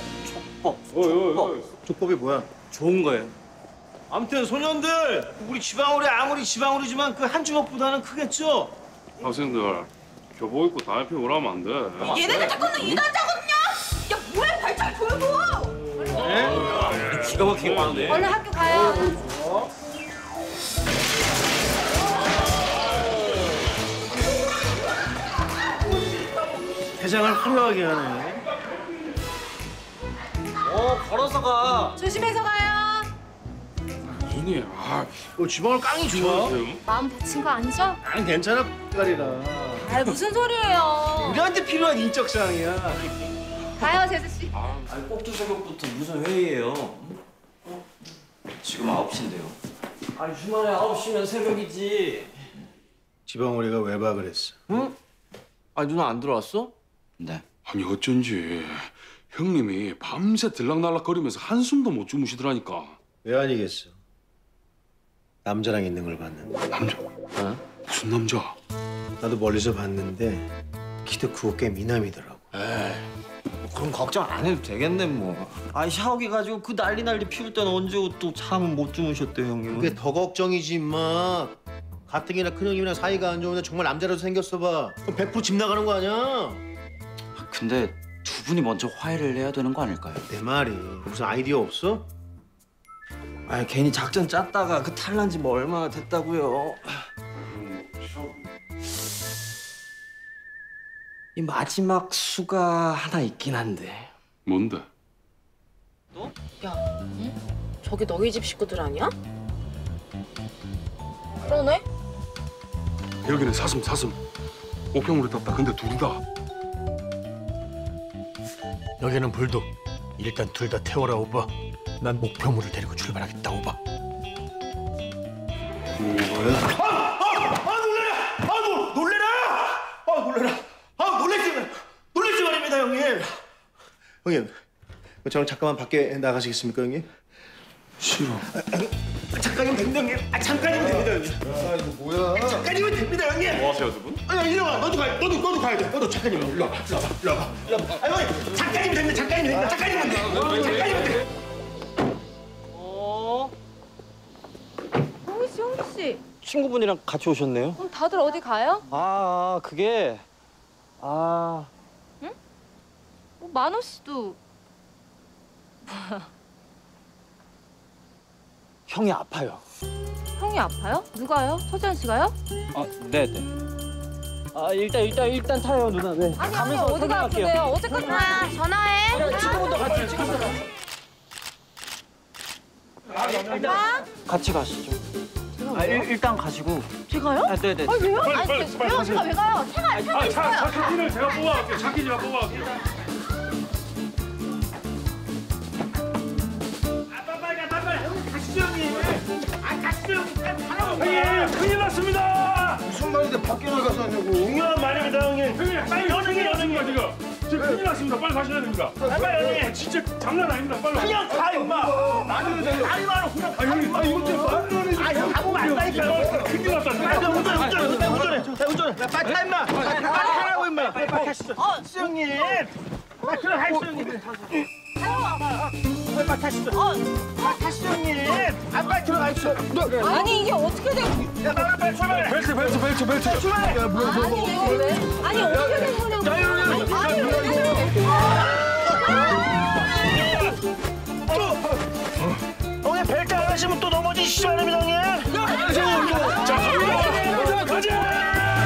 [SPEAKER 8] 족법이 뭐야?
[SPEAKER 1] 좋은 거예요.
[SPEAKER 8] 아무튼 소년들, 우리 지방울이 아무리 지방울이지만 그 한 주먹보다는 크겠죠?
[SPEAKER 4] 학생들, 교복 입고 담배 피고 오라면 안 돼.
[SPEAKER 9] 얘네들 자꾸는 이단자거든요? 야, 뭐해, 발차기 보여줘!
[SPEAKER 1] 기가 막히게 많은데.
[SPEAKER 5] 얼른 학교 가요.
[SPEAKER 8] 해장을 화려하게 하네.
[SPEAKER 1] 걸어서 가.
[SPEAKER 5] 조심해서 가요.
[SPEAKER 4] 준이, 아,
[SPEAKER 8] 지방울 깡이 좋아.
[SPEAKER 5] 마음 다친 거 아니죠?
[SPEAKER 8] 깡 괜찮아, 까리라.
[SPEAKER 5] 아 무슨 소리예요?
[SPEAKER 8] 우리한테 필요한 인적사항이야.
[SPEAKER 5] 가요 재수 씨.
[SPEAKER 2] 아니 꼭두 새벽부터 무슨 회의예요? 지금 9시인데요.
[SPEAKER 1] 아니 주말에 9시면 새벽이지.
[SPEAKER 8] 지방울이가 외박을 했어.
[SPEAKER 1] 응? 아니 누나 안 들어왔어?
[SPEAKER 2] 네.
[SPEAKER 4] 아니 어쩐지 형님이 밤새 들락날락거리면서 한숨도 못 주무시더라니까.
[SPEAKER 8] 왜 아니겠어? 남자랑 있는 걸 봤는데.
[SPEAKER 4] 남자? 무슨 남자?
[SPEAKER 8] 나도 멀리서 봤는데 키도 크고 꽤 미남이더라고.
[SPEAKER 1] 그럼 걱정 안 해도 되겠네 뭐. 아니 샤워기 가지고 그 난리 피울 때는 언제 또 잠은 못 주무셨대 형님은.
[SPEAKER 8] 그게 더 걱정이지 임마. 가뜩이나 큰형님이랑 사이가 안 좋은데 정말 남자라도 생겼어 봐. 그럼 100% 집 나가는 거 아니야?
[SPEAKER 2] 근데 두 분이 먼저 화해를 해야 되는 거 아닐까요?
[SPEAKER 8] 내 말이 무슨 아이디어 없어?
[SPEAKER 1] 아니 괜히 작전 짰다가 그 탈난 지 뭐 얼마나 됐다고요. 이 마지막 수가 하나 있긴 한데.
[SPEAKER 4] 뭔데?
[SPEAKER 9] 야, 응? 저기 너희 집 식구들 아니야? 그러네?
[SPEAKER 4] 여기는 사슴. 옥평물에 떴다. 근데 둘이다.
[SPEAKER 3] 여기는 불독. 일단 둘 다 태워라 오바. 난 목표물을 데리고 출발하겠다 오바.
[SPEAKER 8] 놀래지 말입니다 형님. 형님, 저랑 잠깐만 밖에 나가시겠습니까 형님?
[SPEAKER 4] 싫어.
[SPEAKER 8] 잠깐이면 됩니다 형님. 잠깐이면 됩니다 형님. 아 이거 뭐야? 잠깐이면 됩니다 형님.
[SPEAKER 4] 뭐 하세요 두 분?
[SPEAKER 8] 아니 이리 와. 너도 가야 돼. 너도 잠깐이면 일로 와. 아 형님, 잠깐이면 됩니다. 잠깐이면 돼.
[SPEAKER 5] 홍희 씨.
[SPEAKER 1] 친구분이랑 같이 오셨네요?
[SPEAKER 5] 그럼 다들 어디 가요?
[SPEAKER 1] 그게
[SPEAKER 5] 만호 씨도
[SPEAKER 1] 형이 아파요.
[SPEAKER 5] 형이 아파요? 누가요? 서지현 씨가요?
[SPEAKER 1] 네네. 일단 타요 누나. 네.
[SPEAKER 5] 아니 어디가 아프대요? 어제까지 전화해.
[SPEAKER 1] 친구분도 같이
[SPEAKER 5] 아?
[SPEAKER 1] 같이 가시죠. 일단 가시고.
[SPEAKER 9] 제가요?
[SPEAKER 1] 아, 네네.
[SPEAKER 9] 아 왜요?
[SPEAKER 4] 빨리,
[SPEAKER 9] 아니
[SPEAKER 4] 빨리,
[SPEAKER 9] 왜요?
[SPEAKER 4] 빨리
[SPEAKER 9] 제가 왜 가요? 차가 있어요.
[SPEAKER 4] 차키를 제가 뽑아갈게요. 차키 제가 뽑아갈게요. 형님, 큰일 났습니다.
[SPEAKER 8] 무슨 말인데 밖에 나가서 하냐고.
[SPEAKER 3] 중요한 말입니다 형님.
[SPEAKER 4] 형님, 빨리 큰일 났습니다 지금 큰일 났습니다. 빨리 가셔야 됩니다.
[SPEAKER 3] 빨리 형님.
[SPEAKER 4] 진짜 장난 아닙니다. 빨리.
[SPEAKER 3] 그냥 가 임마. 나는 다리 말로 그냥 가.
[SPEAKER 4] 형님,
[SPEAKER 3] 이거 좀 형 가보면 안 다니까.
[SPEAKER 4] 큰일 났다.
[SPEAKER 3] 운전해. 빨리 타 임마. 빨리 하라고 임마. 빨리 타시죠. 수영님. 빨리 들어가시죠 형님. 빨리 타시죠. 빨리 타시죠 형님. 빨리 들어가시죠.
[SPEAKER 9] 아니 이게 어떻게 된?
[SPEAKER 3] 야 빨리 출발해.
[SPEAKER 4] 벨트.
[SPEAKER 3] 출발해.
[SPEAKER 9] 아니 이거 왜? 아니 어떻게 된 거냐고.
[SPEAKER 3] 형님 벨트 안 하시면 또 넘어지시죠 않습니다 형님.
[SPEAKER 4] 자, 갑니다. 가자.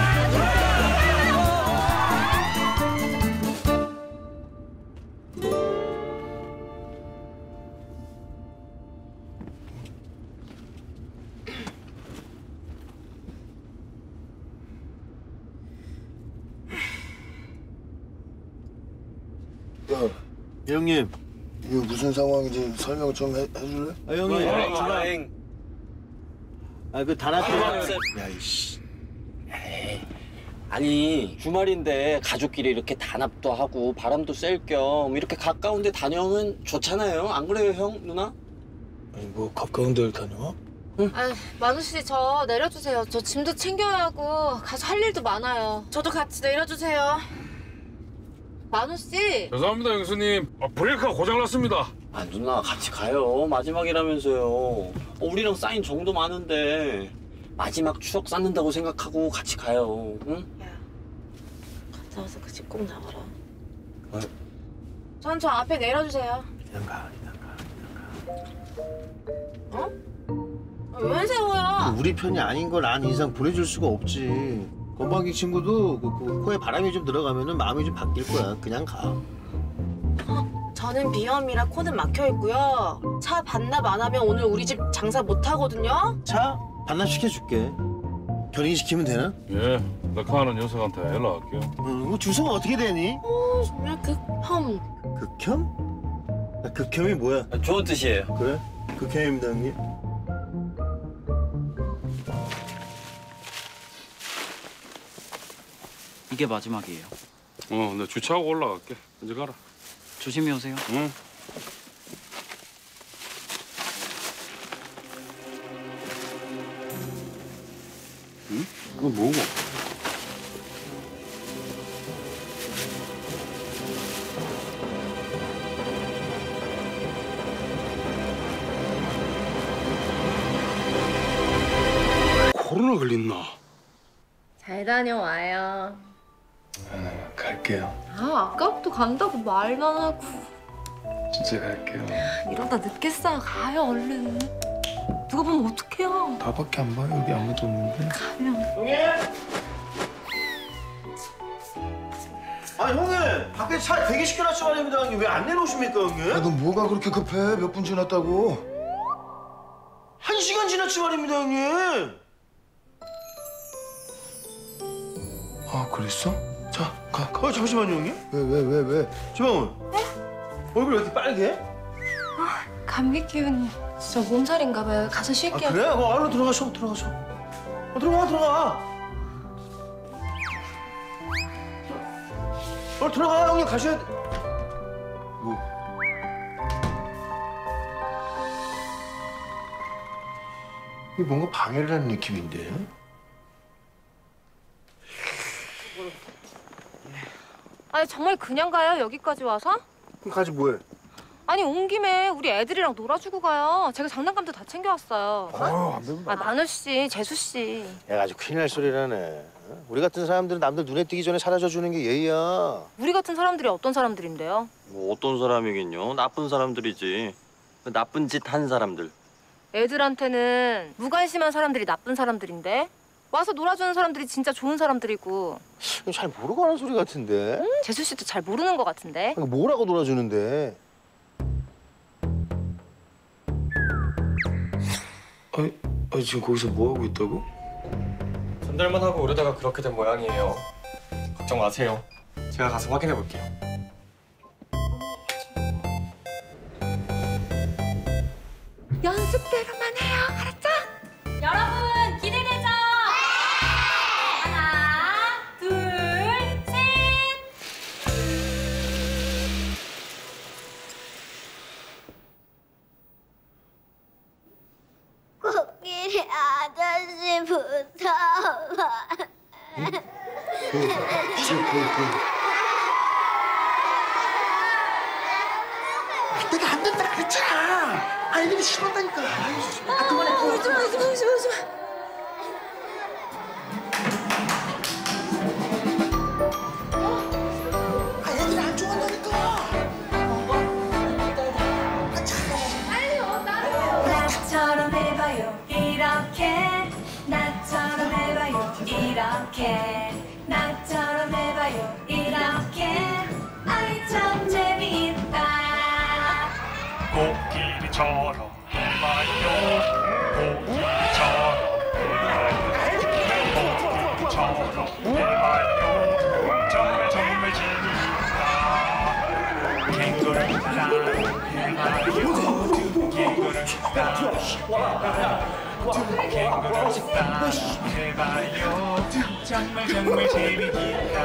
[SPEAKER 8] 형님, 이거 무슨 상황인지 설명 좀 해줄래?
[SPEAKER 2] 형님 주행.
[SPEAKER 1] 그 단합
[SPEAKER 8] 야 이씨.
[SPEAKER 2] 아니 주말인데 가족끼리 이렇게 단합도 하고 바람도 쐴 겸 이렇게 가까운데 다녀오면 좋잖아요. 안 그래요 형 누나?
[SPEAKER 6] 아니 뭐 가까운 데를 다녀?
[SPEAKER 5] 아, 만우 씨 저 내려주세요. 저 짐도 챙겨야 하고 가서 할 일도 많아요. 저도 같이 내려주세요. 만우 씨.
[SPEAKER 4] 죄송합니다 형수님. 브레이크가 고장났습니다.
[SPEAKER 2] 아 누나 같이 가요. 마지막이라면서요. 우리랑 쌓인 정도 많은데 마지막 추억 쌓는다고 생각하고 같이 가요. 응?
[SPEAKER 5] 야, 갔다 와서 그 집 꼭 나와라.
[SPEAKER 2] 어?
[SPEAKER 5] 전 저 앞에 내려주세요.
[SPEAKER 8] 그냥 가.
[SPEAKER 5] 어? 왜 세워요?
[SPEAKER 8] 우리 편이 아닌 걸 안 이상 보내줄 수가 없지. 건방기 친구도 그 코에 바람이 좀 들어가면은 마음이 좀 바뀔 거야. 그냥 가.
[SPEAKER 9] 저는 비염이라 코는 막혀 있고요. 차 반납 안 하면 오늘 우리 집 장사 못 하거든요.
[SPEAKER 8] 차 반납시켜줄게. 견인시키면 되나?
[SPEAKER 4] 예, 낙하하는 녀석한테 연락할게요.
[SPEAKER 8] 뭐 주소가 어떻게 되니?
[SPEAKER 9] 정말 극혐.
[SPEAKER 8] 극혐? 극혐이 뭐야?
[SPEAKER 2] 좋은 뜻이에요.
[SPEAKER 8] 그래? 극혐입니다 형님.
[SPEAKER 1] 이게 마지막이에요.
[SPEAKER 4] 나 주차하고 올라갈게. 이제 가라.
[SPEAKER 1] 조심히 오세요.
[SPEAKER 4] 응. 응? 그거 뭐고? 코로나 걸렸나?
[SPEAKER 5] 잘 다녀와요.
[SPEAKER 6] 갈게요.
[SPEAKER 5] 아, 아까부터 간다고 말만 하고.
[SPEAKER 6] 진짜 갈게요.
[SPEAKER 5] 이러다 늦겠어요. 가요, 얼른. 누가 보면 어떡해요.
[SPEAKER 6] 나밖에 안 봐요. 여기 아무도 없는데.
[SPEAKER 5] 가면.
[SPEAKER 8] 아 형님 밖에 차 대기시켜놨지 말입니다 형님. 왜 안 내려오십니까 형님?
[SPEAKER 10] 야, 너 뭐가 그렇게 급해? 몇 분 지났다고?
[SPEAKER 8] 1시간 지났지 말입니다 형님.
[SPEAKER 6] 아 그랬어? 자 가.
[SPEAKER 8] 잠시만요 형님.
[SPEAKER 10] 왜?
[SPEAKER 8] 지방은 얼굴 왜 이렇게 빨개?
[SPEAKER 5] 감기 기운 진짜 몸살인가 봐요. 가서
[SPEAKER 8] 아
[SPEAKER 5] 쉴게요.
[SPEAKER 8] 그래? 얼른 들어가셔. 들어가. 들어가 형님 가셔야 돼. 뭐?
[SPEAKER 10] 이게 뭔가 방해를 하는 느낌인데?
[SPEAKER 5] 아니 정말 그냥 가요? 여기까지 와서?
[SPEAKER 10] 그럼 가지 뭐해?
[SPEAKER 5] 아니 온 김에 우리 애들이랑 놀아주고 가요. 제가 장난감도 다 챙겨왔어요.
[SPEAKER 10] 안 되면
[SPEAKER 5] 아 만우 씨, 재수 씨.
[SPEAKER 8] 얘가 아주 큰일 날 소리라네. 우리 같은 사람들은 남들 눈에 띄기 전에 사라져 주는 게 예의야.
[SPEAKER 5] 우리 같은 사람들이 어떤 사람들인데요?
[SPEAKER 2] 뭐 어떤 사람이긴요. 나쁜 사람들이지. 나쁜 짓 한 사람들.
[SPEAKER 5] 애들한테는 무관심한 사람들이 나쁜 사람들인데 와서 놀아주는 사람들이 진짜 좋은 사람들이고.
[SPEAKER 8] 잘 모르고 하는 소리 같은데.
[SPEAKER 5] 재수 씨도 잘 모르는 것 같은데.
[SPEAKER 8] 뭐라고 놀아주는데?
[SPEAKER 6] 어이 아니 지금 거기서 뭐 하고 있다고?
[SPEAKER 11] 전달만 하고 오려다가 그렇게 된 모양이에요. 걱정 마세요. 제가 가서 확인해 볼게요.
[SPEAKER 5] 연습대로만 해요. 알았죠? 여러분 기대되죠? 하나, 둘, 셋.
[SPEAKER 12] 코끼리 아저씨 무서워.
[SPEAKER 8] 내가 안 된다 그랬잖아. 아이들이 싫어한다니까. 아, 그만해.
[SPEAKER 5] 오지마.
[SPEAKER 8] 아, 애들이 안 좋아한다니까.
[SPEAKER 13] 나처럼 해봐요 이렇게 나처럼 해봐요 이렇게 나처럼 해봐요 이렇게 아이 참 재미있다
[SPEAKER 14] 코끼리처럼 해봐요 코끼리처럼 해봐요 정말 재미있다 캥거루 따라 해봐요 캥거루 따라 해봐요 정말 재미있다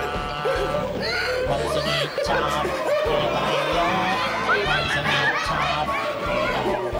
[SPEAKER 14] 원숭이처럼 해봐요 원숭이처럼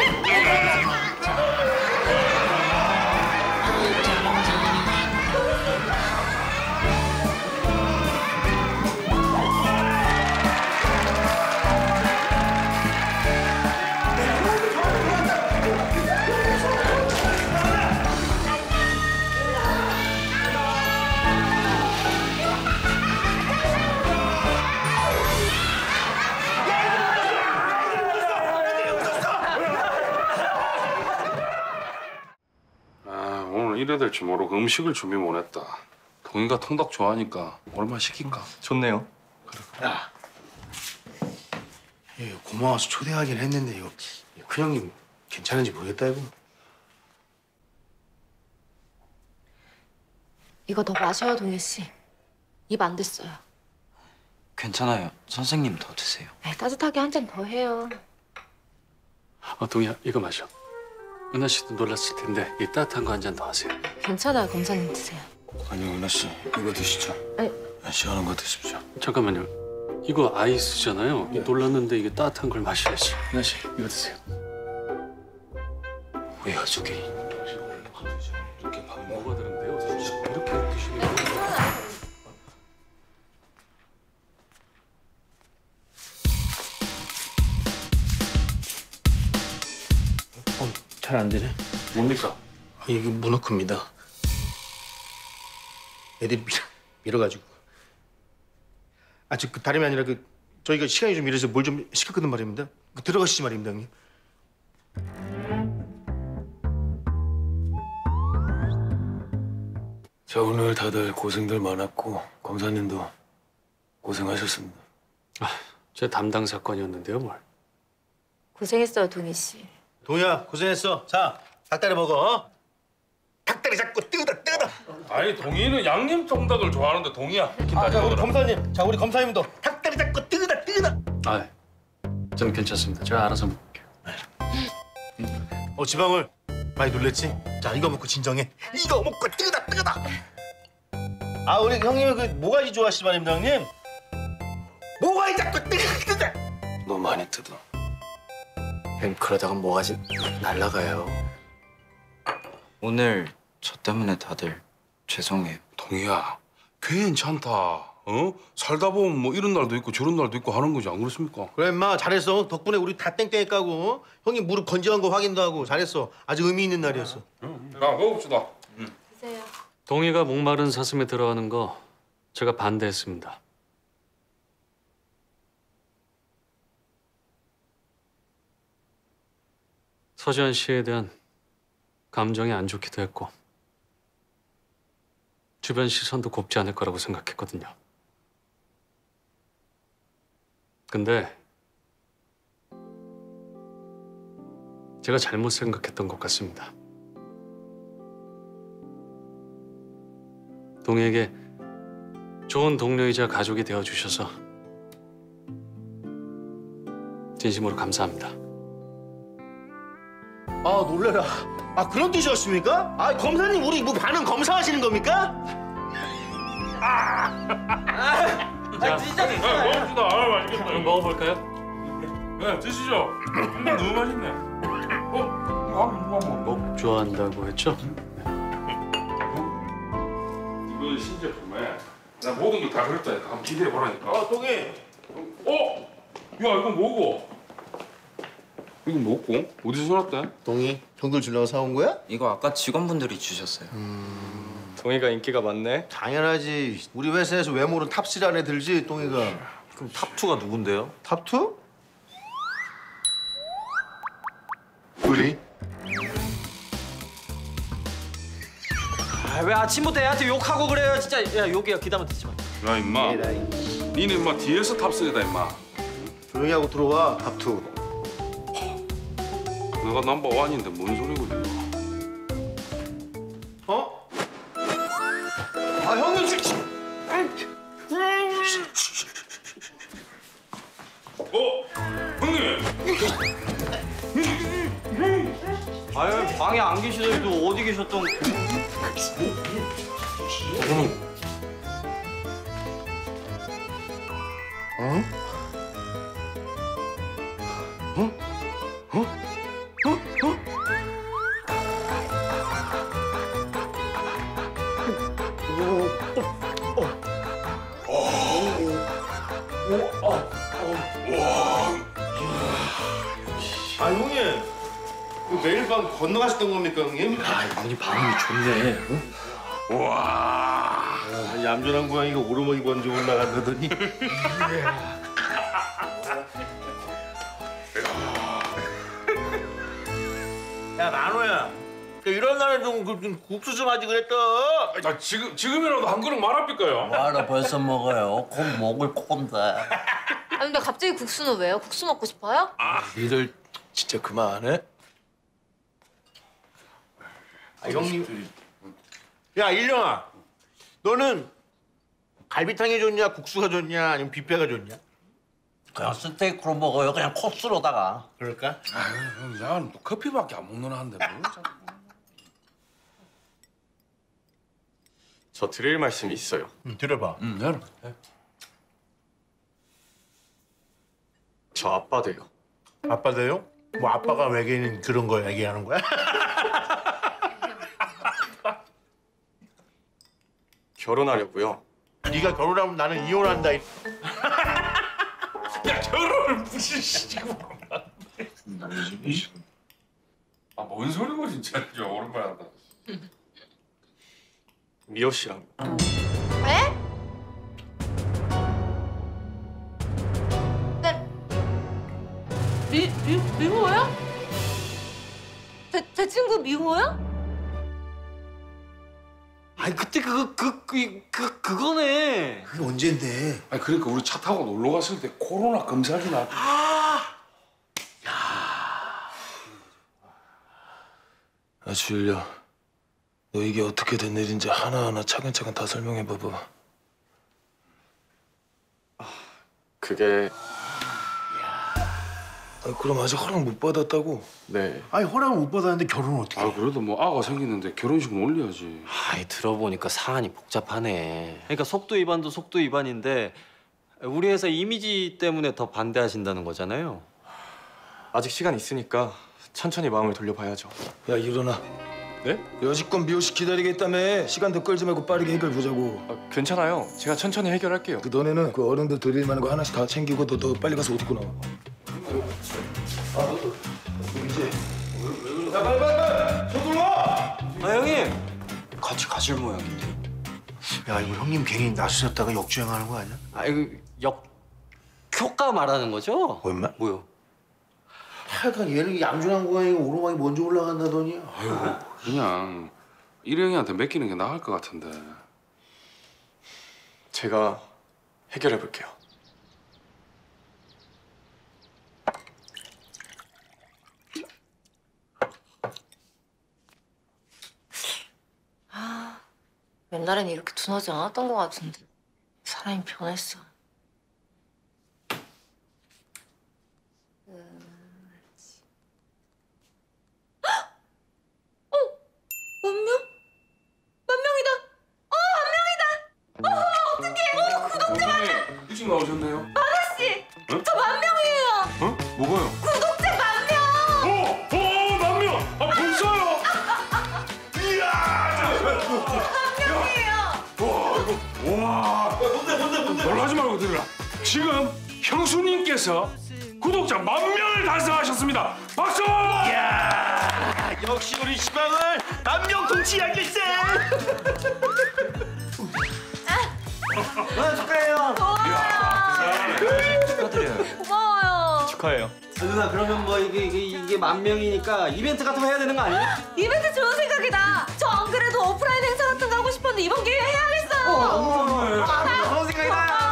[SPEAKER 4] 아 오늘 이래 될 줄 모르고 음식을 준비 못했다. 동이가 통닭 좋아하니까 얼마 시킬까?
[SPEAKER 11] 좋네요.
[SPEAKER 8] 야, 이거 고마워서 초대하긴 했는데 이거 큰 형님 괜찮은지 모르겠다 이거.
[SPEAKER 5] 이거 더 마셔요, 동현 씨. 입 안 됐어요.
[SPEAKER 2] 괜찮아요. 선생님 더 드세요.
[SPEAKER 5] 에이, 따뜻하게 한 잔 더 해요.
[SPEAKER 4] 동이야 이거 마셔. 은하 씨도 놀랐을 텐데 이 따뜻한 거 한 잔 더 하세요.
[SPEAKER 5] 괜찮아요, 검사님 드세요.
[SPEAKER 6] 아니요 은하 씨 이거 드시죠.
[SPEAKER 5] 아니.
[SPEAKER 6] 시원한 거 드십시오.
[SPEAKER 4] 잠깐만요. 이거 아이스잖아요. 놀랐는데 이게 따뜻한 걸 마셔야지. 은하 씨 이거 드세요.
[SPEAKER 2] 왜요, 저게?
[SPEAKER 4] 이렇게 밥 먹어야 되는데요. 이렇게 드시면
[SPEAKER 8] 잘 안 되네.
[SPEAKER 4] 뭡니까?
[SPEAKER 8] 이게 문어크입니다. 애들이 밀어가지고. 그 다름이 아니라 저희가 시간이 좀 이래서 뭘 좀 시켰거든 말입니다. 들어가시지 말입니다, 형님.
[SPEAKER 6] 자 오늘 다들 고생들 많았고 검사님도 고생하셨습니다.
[SPEAKER 4] 제 담당 사건이었는데요, 뭘.
[SPEAKER 5] 고생했어요, 동희 씨.
[SPEAKER 8] 동희야 고생했어. 자 닭다리 먹어. 어? 닭다리 잡고 뜨다.
[SPEAKER 4] 아니 동이는 양념 통닭을 좋아하는데 동이야.
[SPEAKER 8] 자 우리 검사님. 자 우리 검사님도 닭다리 잡고 뜨다.
[SPEAKER 4] 아, 저는 괜찮습니다. 제가 알아서 먹을게요.
[SPEAKER 8] 지방울 많이 놀랬지? 자 이거 먹고 진정해. 이거 먹고 뜨다. 아 우리 형님은 그 모가지 좋아하시지 말입니다, 형님. 모가지 잡고 뜨다.
[SPEAKER 6] 너무 많이 뜯어.
[SPEAKER 2] 형 그러다가 뭐가지 날라가요. 오늘 저 때문에 다들 죄송해요.
[SPEAKER 4] 동이야, 괜찮다. 살다 보면 뭐 이런 날도 있고 저런 날도 있고 하는 거지 안 그렇습니까?
[SPEAKER 8] 그래 임마 잘했어. 덕분에 우리 다 땡땡이 까고 형님 무릎 건재한 거 확인도 하고 잘했어. 아주 의미 있는 날이었어.
[SPEAKER 4] 자 먹읍시다.
[SPEAKER 5] 드세요.
[SPEAKER 15] 동이가 목마른 사슴에 들어가는 거 제가 반대했습니다. 서지현 씨에 대한 감정이 안 좋기도 했고 주변 시선도 곱지 않을 거라고 생각했거든요. 근데 제가 잘못 생각했던 것 같습니다. 동희에게 좋은 동료이자 가족이 되어주셔서 진심으로 감사합니다.
[SPEAKER 8] 아 놀래라. 아 그런 뜻이었습니까? 아 검사님 우리 뭐 반응 검사하시는 겁니까?
[SPEAKER 15] 진짜
[SPEAKER 4] 먹읍시다. 아 맛있겠다.
[SPEAKER 15] 그럼 먹어볼까요?
[SPEAKER 4] 네 드시죠. 너무 맛있네.
[SPEAKER 15] 목 좋아한다고 했죠?
[SPEAKER 4] 이거 신제품에 나 모든 게 다 그랬다니까. 한번 기대해 보라니까.
[SPEAKER 8] 동희.
[SPEAKER 4] 야 이건 뭐고? 이건 뭐고? 어디서 살았대?
[SPEAKER 8] 동희 형들 주려고 사온 거야?
[SPEAKER 11] 이거 아까 직원분들이 주셨어요.
[SPEAKER 2] 동희가 인기가 많네.
[SPEAKER 8] 당연하지. 우리 회사에서 외모는 탑3 안에 들지 동희가.
[SPEAKER 2] 그럼 탑2가 누군데요?
[SPEAKER 8] 탑2? 우리?
[SPEAKER 1] 아, 왜 아침부터 애한테 욕하고 그래요? 진짜 야 욕이야 기다만 듣지 마.
[SPEAKER 4] 야 임마. 니는 임마 뒤에서 탑승이다 임마.
[SPEAKER 8] 조용히 하고 들어와 탑2.
[SPEAKER 4] 내가 넘버원인데 뭔 소리고 이거.
[SPEAKER 8] 어? 아 형님
[SPEAKER 4] 형님.
[SPEAKER 1] 아유 방에 안 계시더라도 어디 계셨던?
[SPEAKER 8] 어? 아 형님 그 매일 밤 건너가셨던 겁니까 형님?
[SPEAKER 2] 아 형님 반응이 좋네.
[SPEAKER 8] 와 얌전한 고양이가 오르막이 먼저 올라간다더니. 야 나노야 이런 날에 좀 국수 좀 하지 그랬다.
[SPEAKER 4] 아 지금이라도 한 그릇 말합니까요?
[SPEAKER 2] 뭐하러 벌써 먹어요? 곧 먹을 건데.
[SPEAKER 5] 아 근데 갑자기 국수는 왜요? 국수 먹고 싶어요?
[SPEAKER 6] 니들 진짜 그만해?
[SPEAKER 8] 아, 형님. 야 일령아 너는 갈비탕이 좋냐 국수가 좋냐 아니면 뷔페가 좋냐?
[SPEAKER 2] 그냥 스테이크로 먹어요. 그냥 코스로다가.
[SPEAKER 8] 그럴까?
[SPEAKER 4] 아유 야는 또 커피밖에 안 먹는 한데 뭐 자꾸.
[SPEAKER 11] 저 드릴 말씀이 있어요.
[SPEAKER 8] 들어봐.
[SPEAKER 4] 네.
[SPEAKER 11] 저 아빠 돼요.
[SPEAKER 8] 아빠 돼요? 뭐 아빠가 외계인 그런 거 얘기하는 거야?
[SPEAKER 11] 결혼하려고요.
[SPEAKER 8] 네가 결혼하면 나는 이혼한다.
[SPEAKER 4] 야 결혼을 무슨 시집을 아뭔 소리고 진짜 저 오랜만에 한다.
[SPEAKER 11] 미호 씨랑.
[SPEAKER 5] 에? 네. 미호야? 제 친구 미호야?
[SPEAKER 1] 아니 그때 그거네.
[SPEAKER 8] 그게 언젠데?
[SPEAKER 4] 아니 그러니까 우리 차 타고 놀러 갔을 때 코로나 검사를 나.
[SPEAKER 6] 아 주일려, 너 이게 어떻게 된 일인지 하나하나 차근차근 다 설명해 봐봐.
[SPEAKER 11] 그게
[SPEAKER 6] 아, 그럼 아직 허락 못 받았다고?
[SPEAKER 11] 네.
[SPEAKER 8] 아니 허락을 못 받았는데 결혼을 어떻게?
[SPEAKER 4] 아 그래도 뭐 아가 생기는데 결혼식은 올려야지.
[SPEAKER 1] 아이 들어보니까 사안이 복잡하네. 그러니까 속도 위반도 속도 위반인데 우리 회사 이미지 때문에 더 반대하신다는 거잖아요.
[SPEAKER 11] 아직 시간 있으니까 천천히 마음을 돌려봐야죠.
[SPEAKER 6] 야 일어나.
[SPEAKER 11] 네?
[SPEAKER 6] 여지껏 미호 씨 기다리겠다며. 시간 더 끌지 말고 빠르게 해결 보자고.
[SPEAKER 11] 괜찮아요. 제가 천천히 해결할게요.
[SPEAKER 6] 그 너네는 그 어른들 드릴 만한 거 하나씩 다 챙기고 너 빨리 가서 옷 입고 나와.
[SPEAKER 8] 야 빨리 서둘러.
[SPEAKER 1] 아 형님.
[SPEAKER 11] 같이 가실 모양인데.
[SPEAKER 8] 야 이거 형님 괜히 나서셨다가 역주행하는 거 아니야?
[SPEAKER 1] 아 이거 효과 말하는 거죠?
[SPEAKER 8] 얼마?
[SPEAKER 1] 뭐요?
[SPEAKER 8] 하여간 얘는 얌전한 고양이가 오르막이 먼저 올라간다더니.
[SPEAKER 4] 아유 그냥 일행이한테 맡기는 게 나을 것 같은데.
[SPEAKER 11] 제가 해결해 볼게요.
[SPEAKER 5] 옛날에는 이렇게 둔하지 않았던 것 같은데 사람이 변했어. 만 명? 만 명이다! 어떡해! 구독자 만 명!
[SPEAKER 4] 일찍 나오셨네요.
[SPEAKER 5] 아저씨!
[SPEAKER 4] 응?
[SPEAKER 5] 저 만 명이에요!
[SPEAKER 4] 어? 뭐가요?
[SPEAKER 5] 구독자 만 명!
[SPEAKER 4] 만 명! 아, 벌써요? 이야! 와, 뭔데? 놀라지 말고 들으라. 지금 형수님께서 구독자 10,000명을 달성하셨습니다. 박수!
[SPEAKER 8] 이야, 역시 우리 시방을 남명 통치하겠어.
[SPEAKER 2] 축하해요.
[SPEAKER 5] 축하드려요. 고마워요.
[SPEAKER 11] 축하해요.
[SPEAKER 1] 누나 그러면 뭐 이게 10,000명이니까 이벤트 같은 거 해야 되는 거 아니야?
[SPEAKER 5] 이벤트 좋은 생각이다. 저 안 그래도 오프라인 행사 같은 거 하고 싶었는데 이번 기회에 해야겠어요.
[SPEAKER 1] 좋은 생각이다.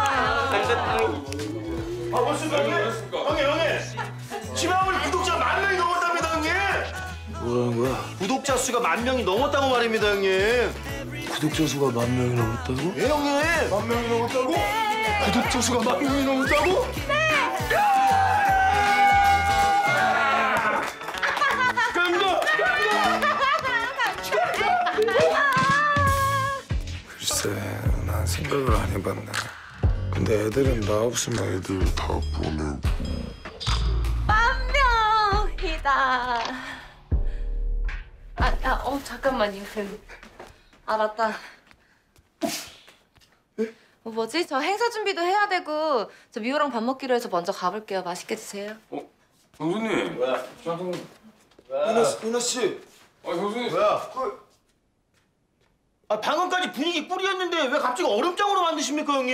[SPEAKER 8] 벌써 형님. 시방을 구독자 10,000명이 넘었답니다, 형님.
[SPEAKER 6] 뭐라는 거야?
[SPEAKER 8] 구독자 수가 10,000명이 넘었다고 말입니다, 형님.
[SPEAKER 6] 구독자 수가 10,000명이 넘었다고?
[SPEAKER 8] 예, 형님.
[SPEAKER 6] 10,000명이 넘었다고? 구독자 수가 10,000명이 넘었다고? 글쎄, 난 생각을 안 해봤네. 근데 애들은 나 없으면 애들 다 보내고.
[SPEAKER 5] 만 명이다. 잠깐만요. 맞다. 뭐지? 저 행사 준비도 해야 되고 저 미호랑 밥 먹기로 해서 먼저 가볼게요. 맛있게 드세요.
[SPEAKER 4] 형수님.
[SPEAKER 8] 뭐야?
[SPEAKER 6] 이나 씨.
[SPEAKER 4] 형수님.
[SPEAKER 8] 뭐야? 방금까지 분위기 꿀이었는데 왜 갑자기 얼음장으로 만드십니까, 형님?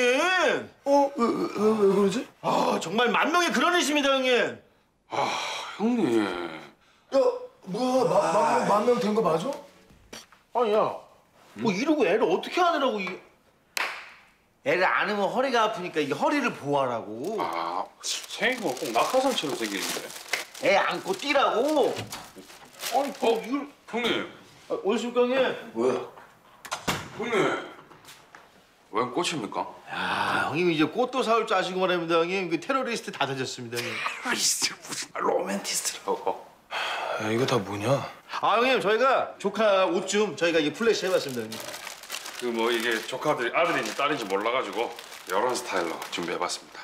[SPEAKER 6] 왜 그러지?
[SPEAKER 8] 정말 10,000명이 그런 의심이다, 형님.
[SPEAKER 4] 형님.
[SPEAKER 6] 야, 뭐야? 10,000명 된 거 맞아?
[SPEAKER 8] 아니야. 뭐 이러고 애를 어떻게 하느라고 이게. 애를 안으면 허리가 아프니까 이게 허리를 보호하라고.
[SPEAKER 4] 생긴 건 꼭 낙하산처럼 생기는데.
[SPEAKER 8] 애 안고 뛰라고. 아니, 이걸.
[SPEAKER 4] 형님.
[SPEAKER 8] 어디 있습니까, 형님?
[SPEAKER 6] 뭐야?
[SPEAKER 4] 형님. 웬 꽃입니까?
[SPEAKER 8] 야, 형님 이제 꽃도 사올 줄 아시고 말합니다, 형님. 그 테러리스트 다 되셨습니다, 형님.
[SPEAKER 4] 테러리스트 무슨 로맨티스트라고.
[SPEAKER 6] 야, 이거 다 뭐냐?
[SPEAKER 8] 형님 저희가 조카 옷 좀 저희가 이게 플래시 해봤습니다, 형님.
[SPEAKER 4] 그 뭐 이게 조카들이 아들인지 딸인지 몰라가지고 여러 스타일로 준비해봤습니다.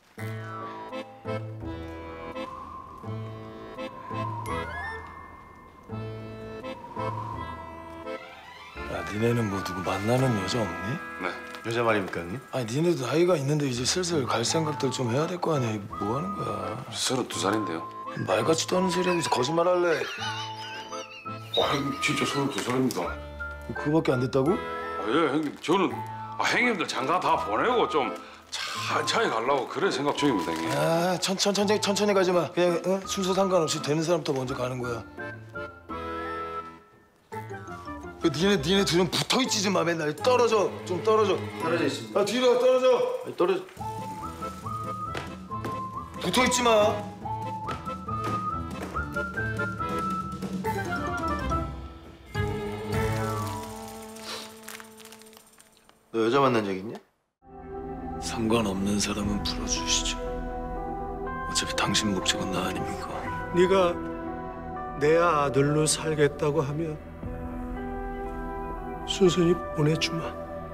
[SPEAKER 6] 야, 니네는 뭐 누구 만나는 여자 없니?
[SPEAKER 4] 네.
[SPEAKER 8] 여자 말입니까, 형님?
[SPEAKER 6] 아니, 니네도 나이가 있는데 이제 슬슬 갈 생각들 좀 해야 될 거 아니야. 뭐 하는 거야?
[SPEAKER 4] 32살인데요.
[SPEAKER 6] 말 같지도 않은 소리 하고 거짓말 할래.
[SPEAKER 4] 형님 진짜 32살입니다.
[SPEAKER 6] 그거밖에 안 됐다고?
[SPEAKER 4] 예, 형님. 저는 형님들 장가 다 보내고 좀 천천히 가려고 그래 생각 중입니다, 형님.
[SPEAKER 6] 아, 천천히 가지 마. 그냥 순서 상관없이 되는 사람부터 먼저 가는 거야. 니네 둘은 붙어 있지 좀 마. 맨날 떨어져. 좀 떨어져.
[SPEAKER 8] 떨어져 있습니다.
[SPEAKER 6] 뒤로 떨어져.
[SPEAKER 8] 떨어져.
[SPEAKER 6] 붙어 있지 마.
[SPEAKER 8] 너 여자 만난 적 있냐?
[SPEAKER 6] 상관없는 사람은 풀어주시죠. 어차피 당신 목적은 나 아닙니까?
[SPEAKER 3] 네가 내 아들로 살겠다고 하면 순순히 보내주마.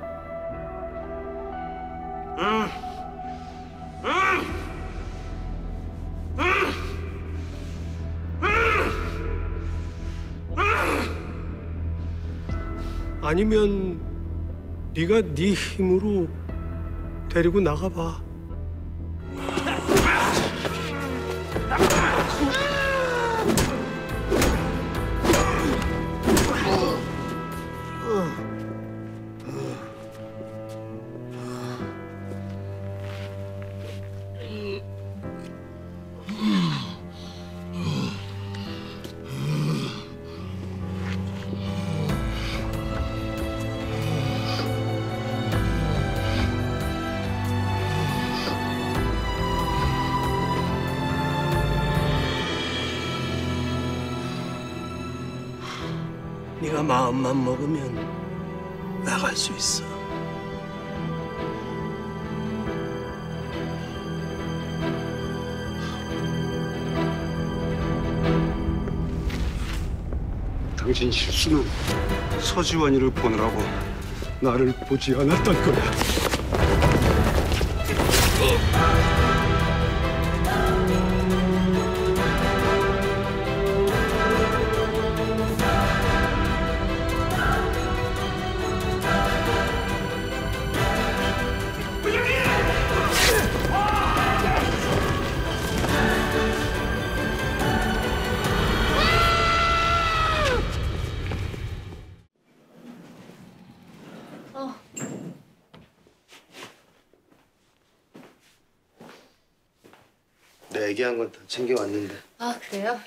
[SPEAKER 3] 아니면 네가 네 힘으로 데리고 나가봐. 네가 마음만 먹으면
[SPEAKER 8] 나갈 수 있어.
[SPEAKER 16] 당신 실수는 서지환이를 보느라고 나를 보지 않았던 거야.
[SPEAKER 8] 내가 얘기한 건 다 챙겨왔는데.
[SPEAKER 5] 아, 그래요?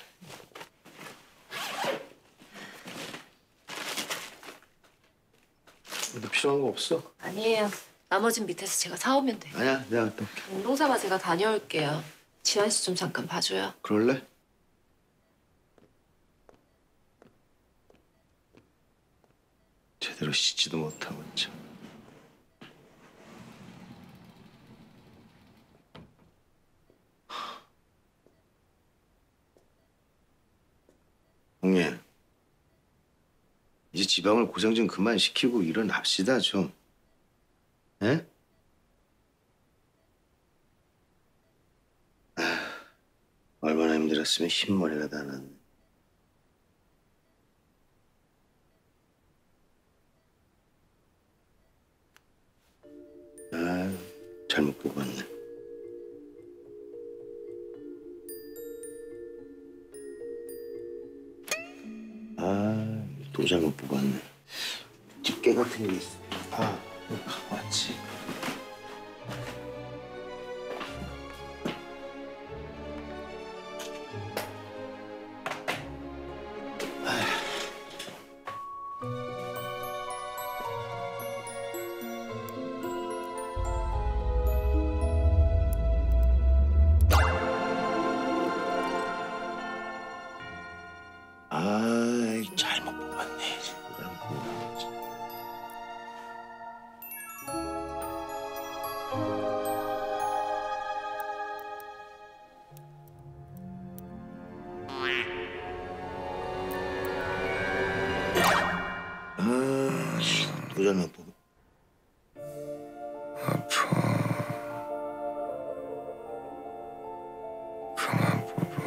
[SPEAKER 8] 너 필요한 거 없어?
[SPEAKER 5] 아니에요. 나머진 밑에서 제가 사오면 돼요.
[SPEAKER 8] 아니야, 내가 갔다 올게.
[SPEAKER 5] 운동삼아 제가 다녀올게요. 지환 씨 좀 잠깐 봐줘요.
[SPEAKER 8] 그럴래? 제대로 씻지도 못하고 참. 형님, 이제 지방을 고생 좀 그만 시키고 일어납시다 좀. 에? 얼마나 힘들었으면 흰머리가 다 났네. 아, 잘못 뽑았네. 아, 또 잘못 뽑았네. 집게 같은 게 있어. 아, 맞지. 아, 잘못 뽑았네. 아, 또 잘못 뽑았.
[SPEAKER 6] 그만 뽑아.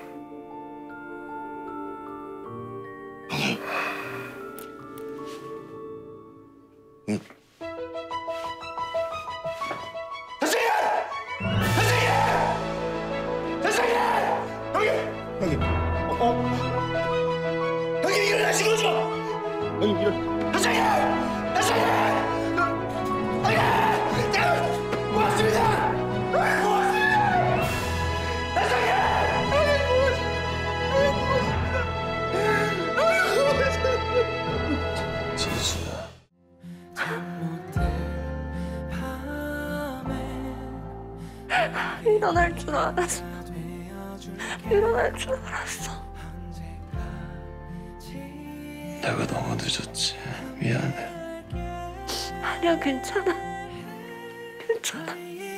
[SPEAKER 8] 응. 형님! 형님 일어나시고 좀! 형님 일어나. 선생님! 선생님! 형님! 제가 고맙습니다! 고맙습니다! 선생님! 고맙습니다!
[SPEAKER 6] 지수야.
[SPEAKER 5] 일어날 줄 알았어. 일어날 줄 알았어.
[SPEAKER 6] 내가 너무 늦었지. 미안해.
[SPEAKER 5] 아니야, 괜찮아. 괜찮아.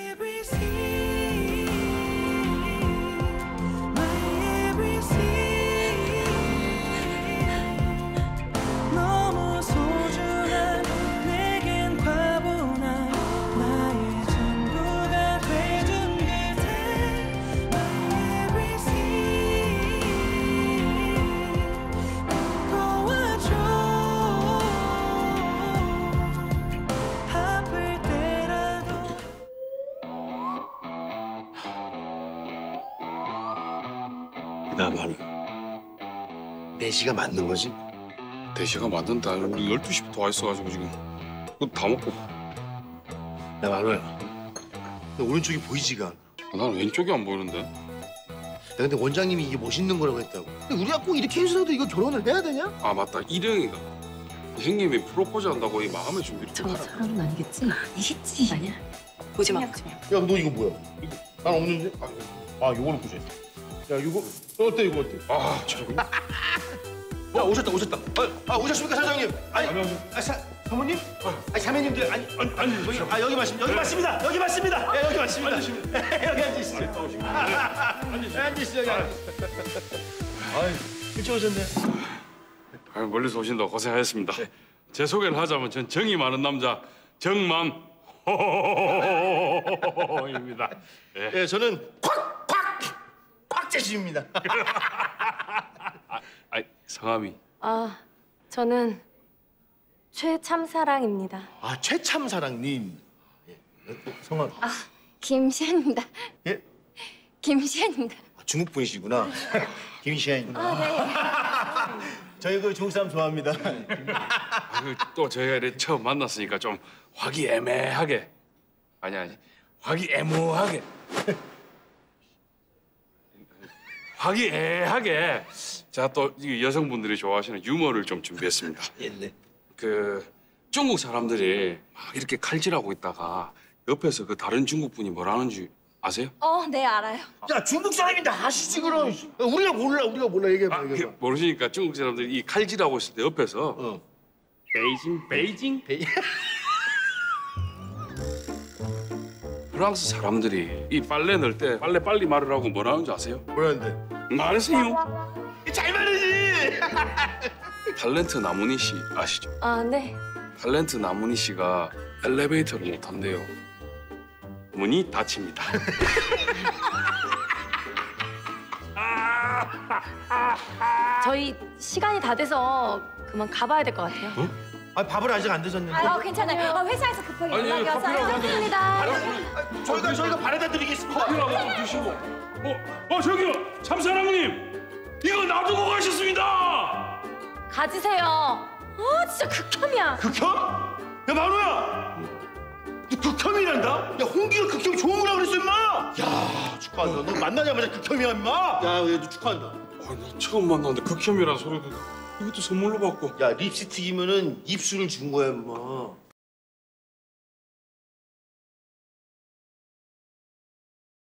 [SPEAKER 7] 너무 소중한 내겐 과분한 나의 전부가 돼준 그대 My everything 고와줘 아플 때라도
[SPEAKER 8] 나만 4시가 맞는 거지?
[SPEAKER 4] 4시가 맞는다. 우리 12시부터 와 있어가지고 지금 그거 다 먹고.
[SPEAKER 8] 야 마누야, 너 오른쪽이 보이지가 않아.
[SPEAKER 4] 나는 왼쪽이 안 보이는데.
[SPEAKER 8] 야, 근데 원장님이 이게 멋있는 거라고 했다고. 근데 우리가 꼭 이렇게 해서라도 이거 결혼을 해야 되냐?
[SPEAKER 4] 아 맞다, 일영이가 형님이 프로포즈 한다고 이 마음의 준비를 좀 하라.
[SPEAKER 5] 사람은 아니겠지? 아니겠지. 아니야. 보지 마, 보지 마.
[SPEAKER 8] 야, 너 이거 뭐야? 이거 난 없는데? 아, 요거는 보자. 야, 이거 어때? 이거 어때?
[SPEAKER 4] 아, 저
[SPEAKER 8] 야, 오셨다. 오셨습니까, 사장님? 아니, 사모님? 아니 자매님들 아니 여기 여기 맞습니다. 여기 맞습니다. 여기 맞습니다. 예, 여기 맞습니다. 여기 앉으시죠. 앉으시죠. 여기. 아이 일찍 오셨네.
[SPEAKER 4] 아유, 멀리서 오신다고 고생하셨습니다. 제 소개를 하자면 전 정이 많은 남자 정만호입니다.
[SPEAKER 8] 예, 저는 곽재심입니다.
[SPEAKER 4] 성함이?
[SPEAKER 5] 저는 최참사랑입니다.
[SPEAKER 8] 아, 최참사랑님. 예, 성함.
[SPEAKER 5] 김시현입니다.
[SPEAKER 8] 예? 아,
[SPEAKER 5] 김시현입니다.
[SPEAKER 8] 중국 분이시구나. 김시현이구나. 저희 그 중국 사람 좋아합니다.
[SPEAKER 4] 또 저희가 이렇게 처음 만났으니까 좀 화기애매하게 아니 화기애매하게 화기애애하게 제가 또 여성분들이 좋아하시는 유머를 좀 준비했습니다.
[SPEAKER 8] 네.
[SPEAKER 4] 그 중국 사람들이 막 이렇게 칼질하고 있다가 옆에서 그 다른 중국 분이 뭐라는지 아세요?
[SPEAKER 5] 네 알아요.
[SPEAKER 8] 야, 중국 사람인데 아시지 그럼. 우리가 몰라 얘기해봐.
[SPEAKER 4] 모르시니까 중국 사람들이 이 칼질하고 있을 때 옆에서 베이징 프랑스 사람들이 이 빨래 넣을 때 빨래 빨리 말으라고 뭐라는지 아세요?
[SPEAKER 8] 뭐라는데?
[SPEAKER 4] 말하세요.
[SPEAKER 8] 잘 말이지.
[SPEAKER 4] 탤런트 나문희 씨 아시죠?
[SPEAKER 5] 네.
[SPEAKER 4] 탤런트 나문희 씨가 엘리베이터를 못 탄대요. 문이 닫힙니다.
[SPEAKER 5] 저희 시간이 다 돼서 그만 가봐야 될 것 같아요.
[SPEAKER 8] 아, 밥을 아직 안 드셨는데.
[SPEAKER 5] 괜찮아요. 회사에서 급하게
[SPEAKER 4] 아니,
[SPEAKER 5] 연락이 와서
[SPEAKER 4] 커피라도
[SPEAKER 5] 알겠습니다.
[SPEAKER 8] 저희가 바래다 드리겠습니다.
[SPEAKER 4] 커피라도 좀 드시고. 저기요, 참사랑님, 이거 놔두고 가셨습니다.
[SPEAKER 5] 가지세요. 진짜 극혐이야.
[SPEAKER 8] 극혐? 야, 만호야. 너 극혐이란다? 야, 홍기가 극혐 좋은 거라 그랬어, 임마. 야, 축하한다. 너 만나자마자 극혐이야, 임마. 야, 얘도 축하한다.
[SPEAKER 4] 나 처음 만났는데 극혐이라는 소리도 이것도 선물로 받고.
[SPEAKER 8] 야, 립스틱이면은 입술을 준 거야, 임마.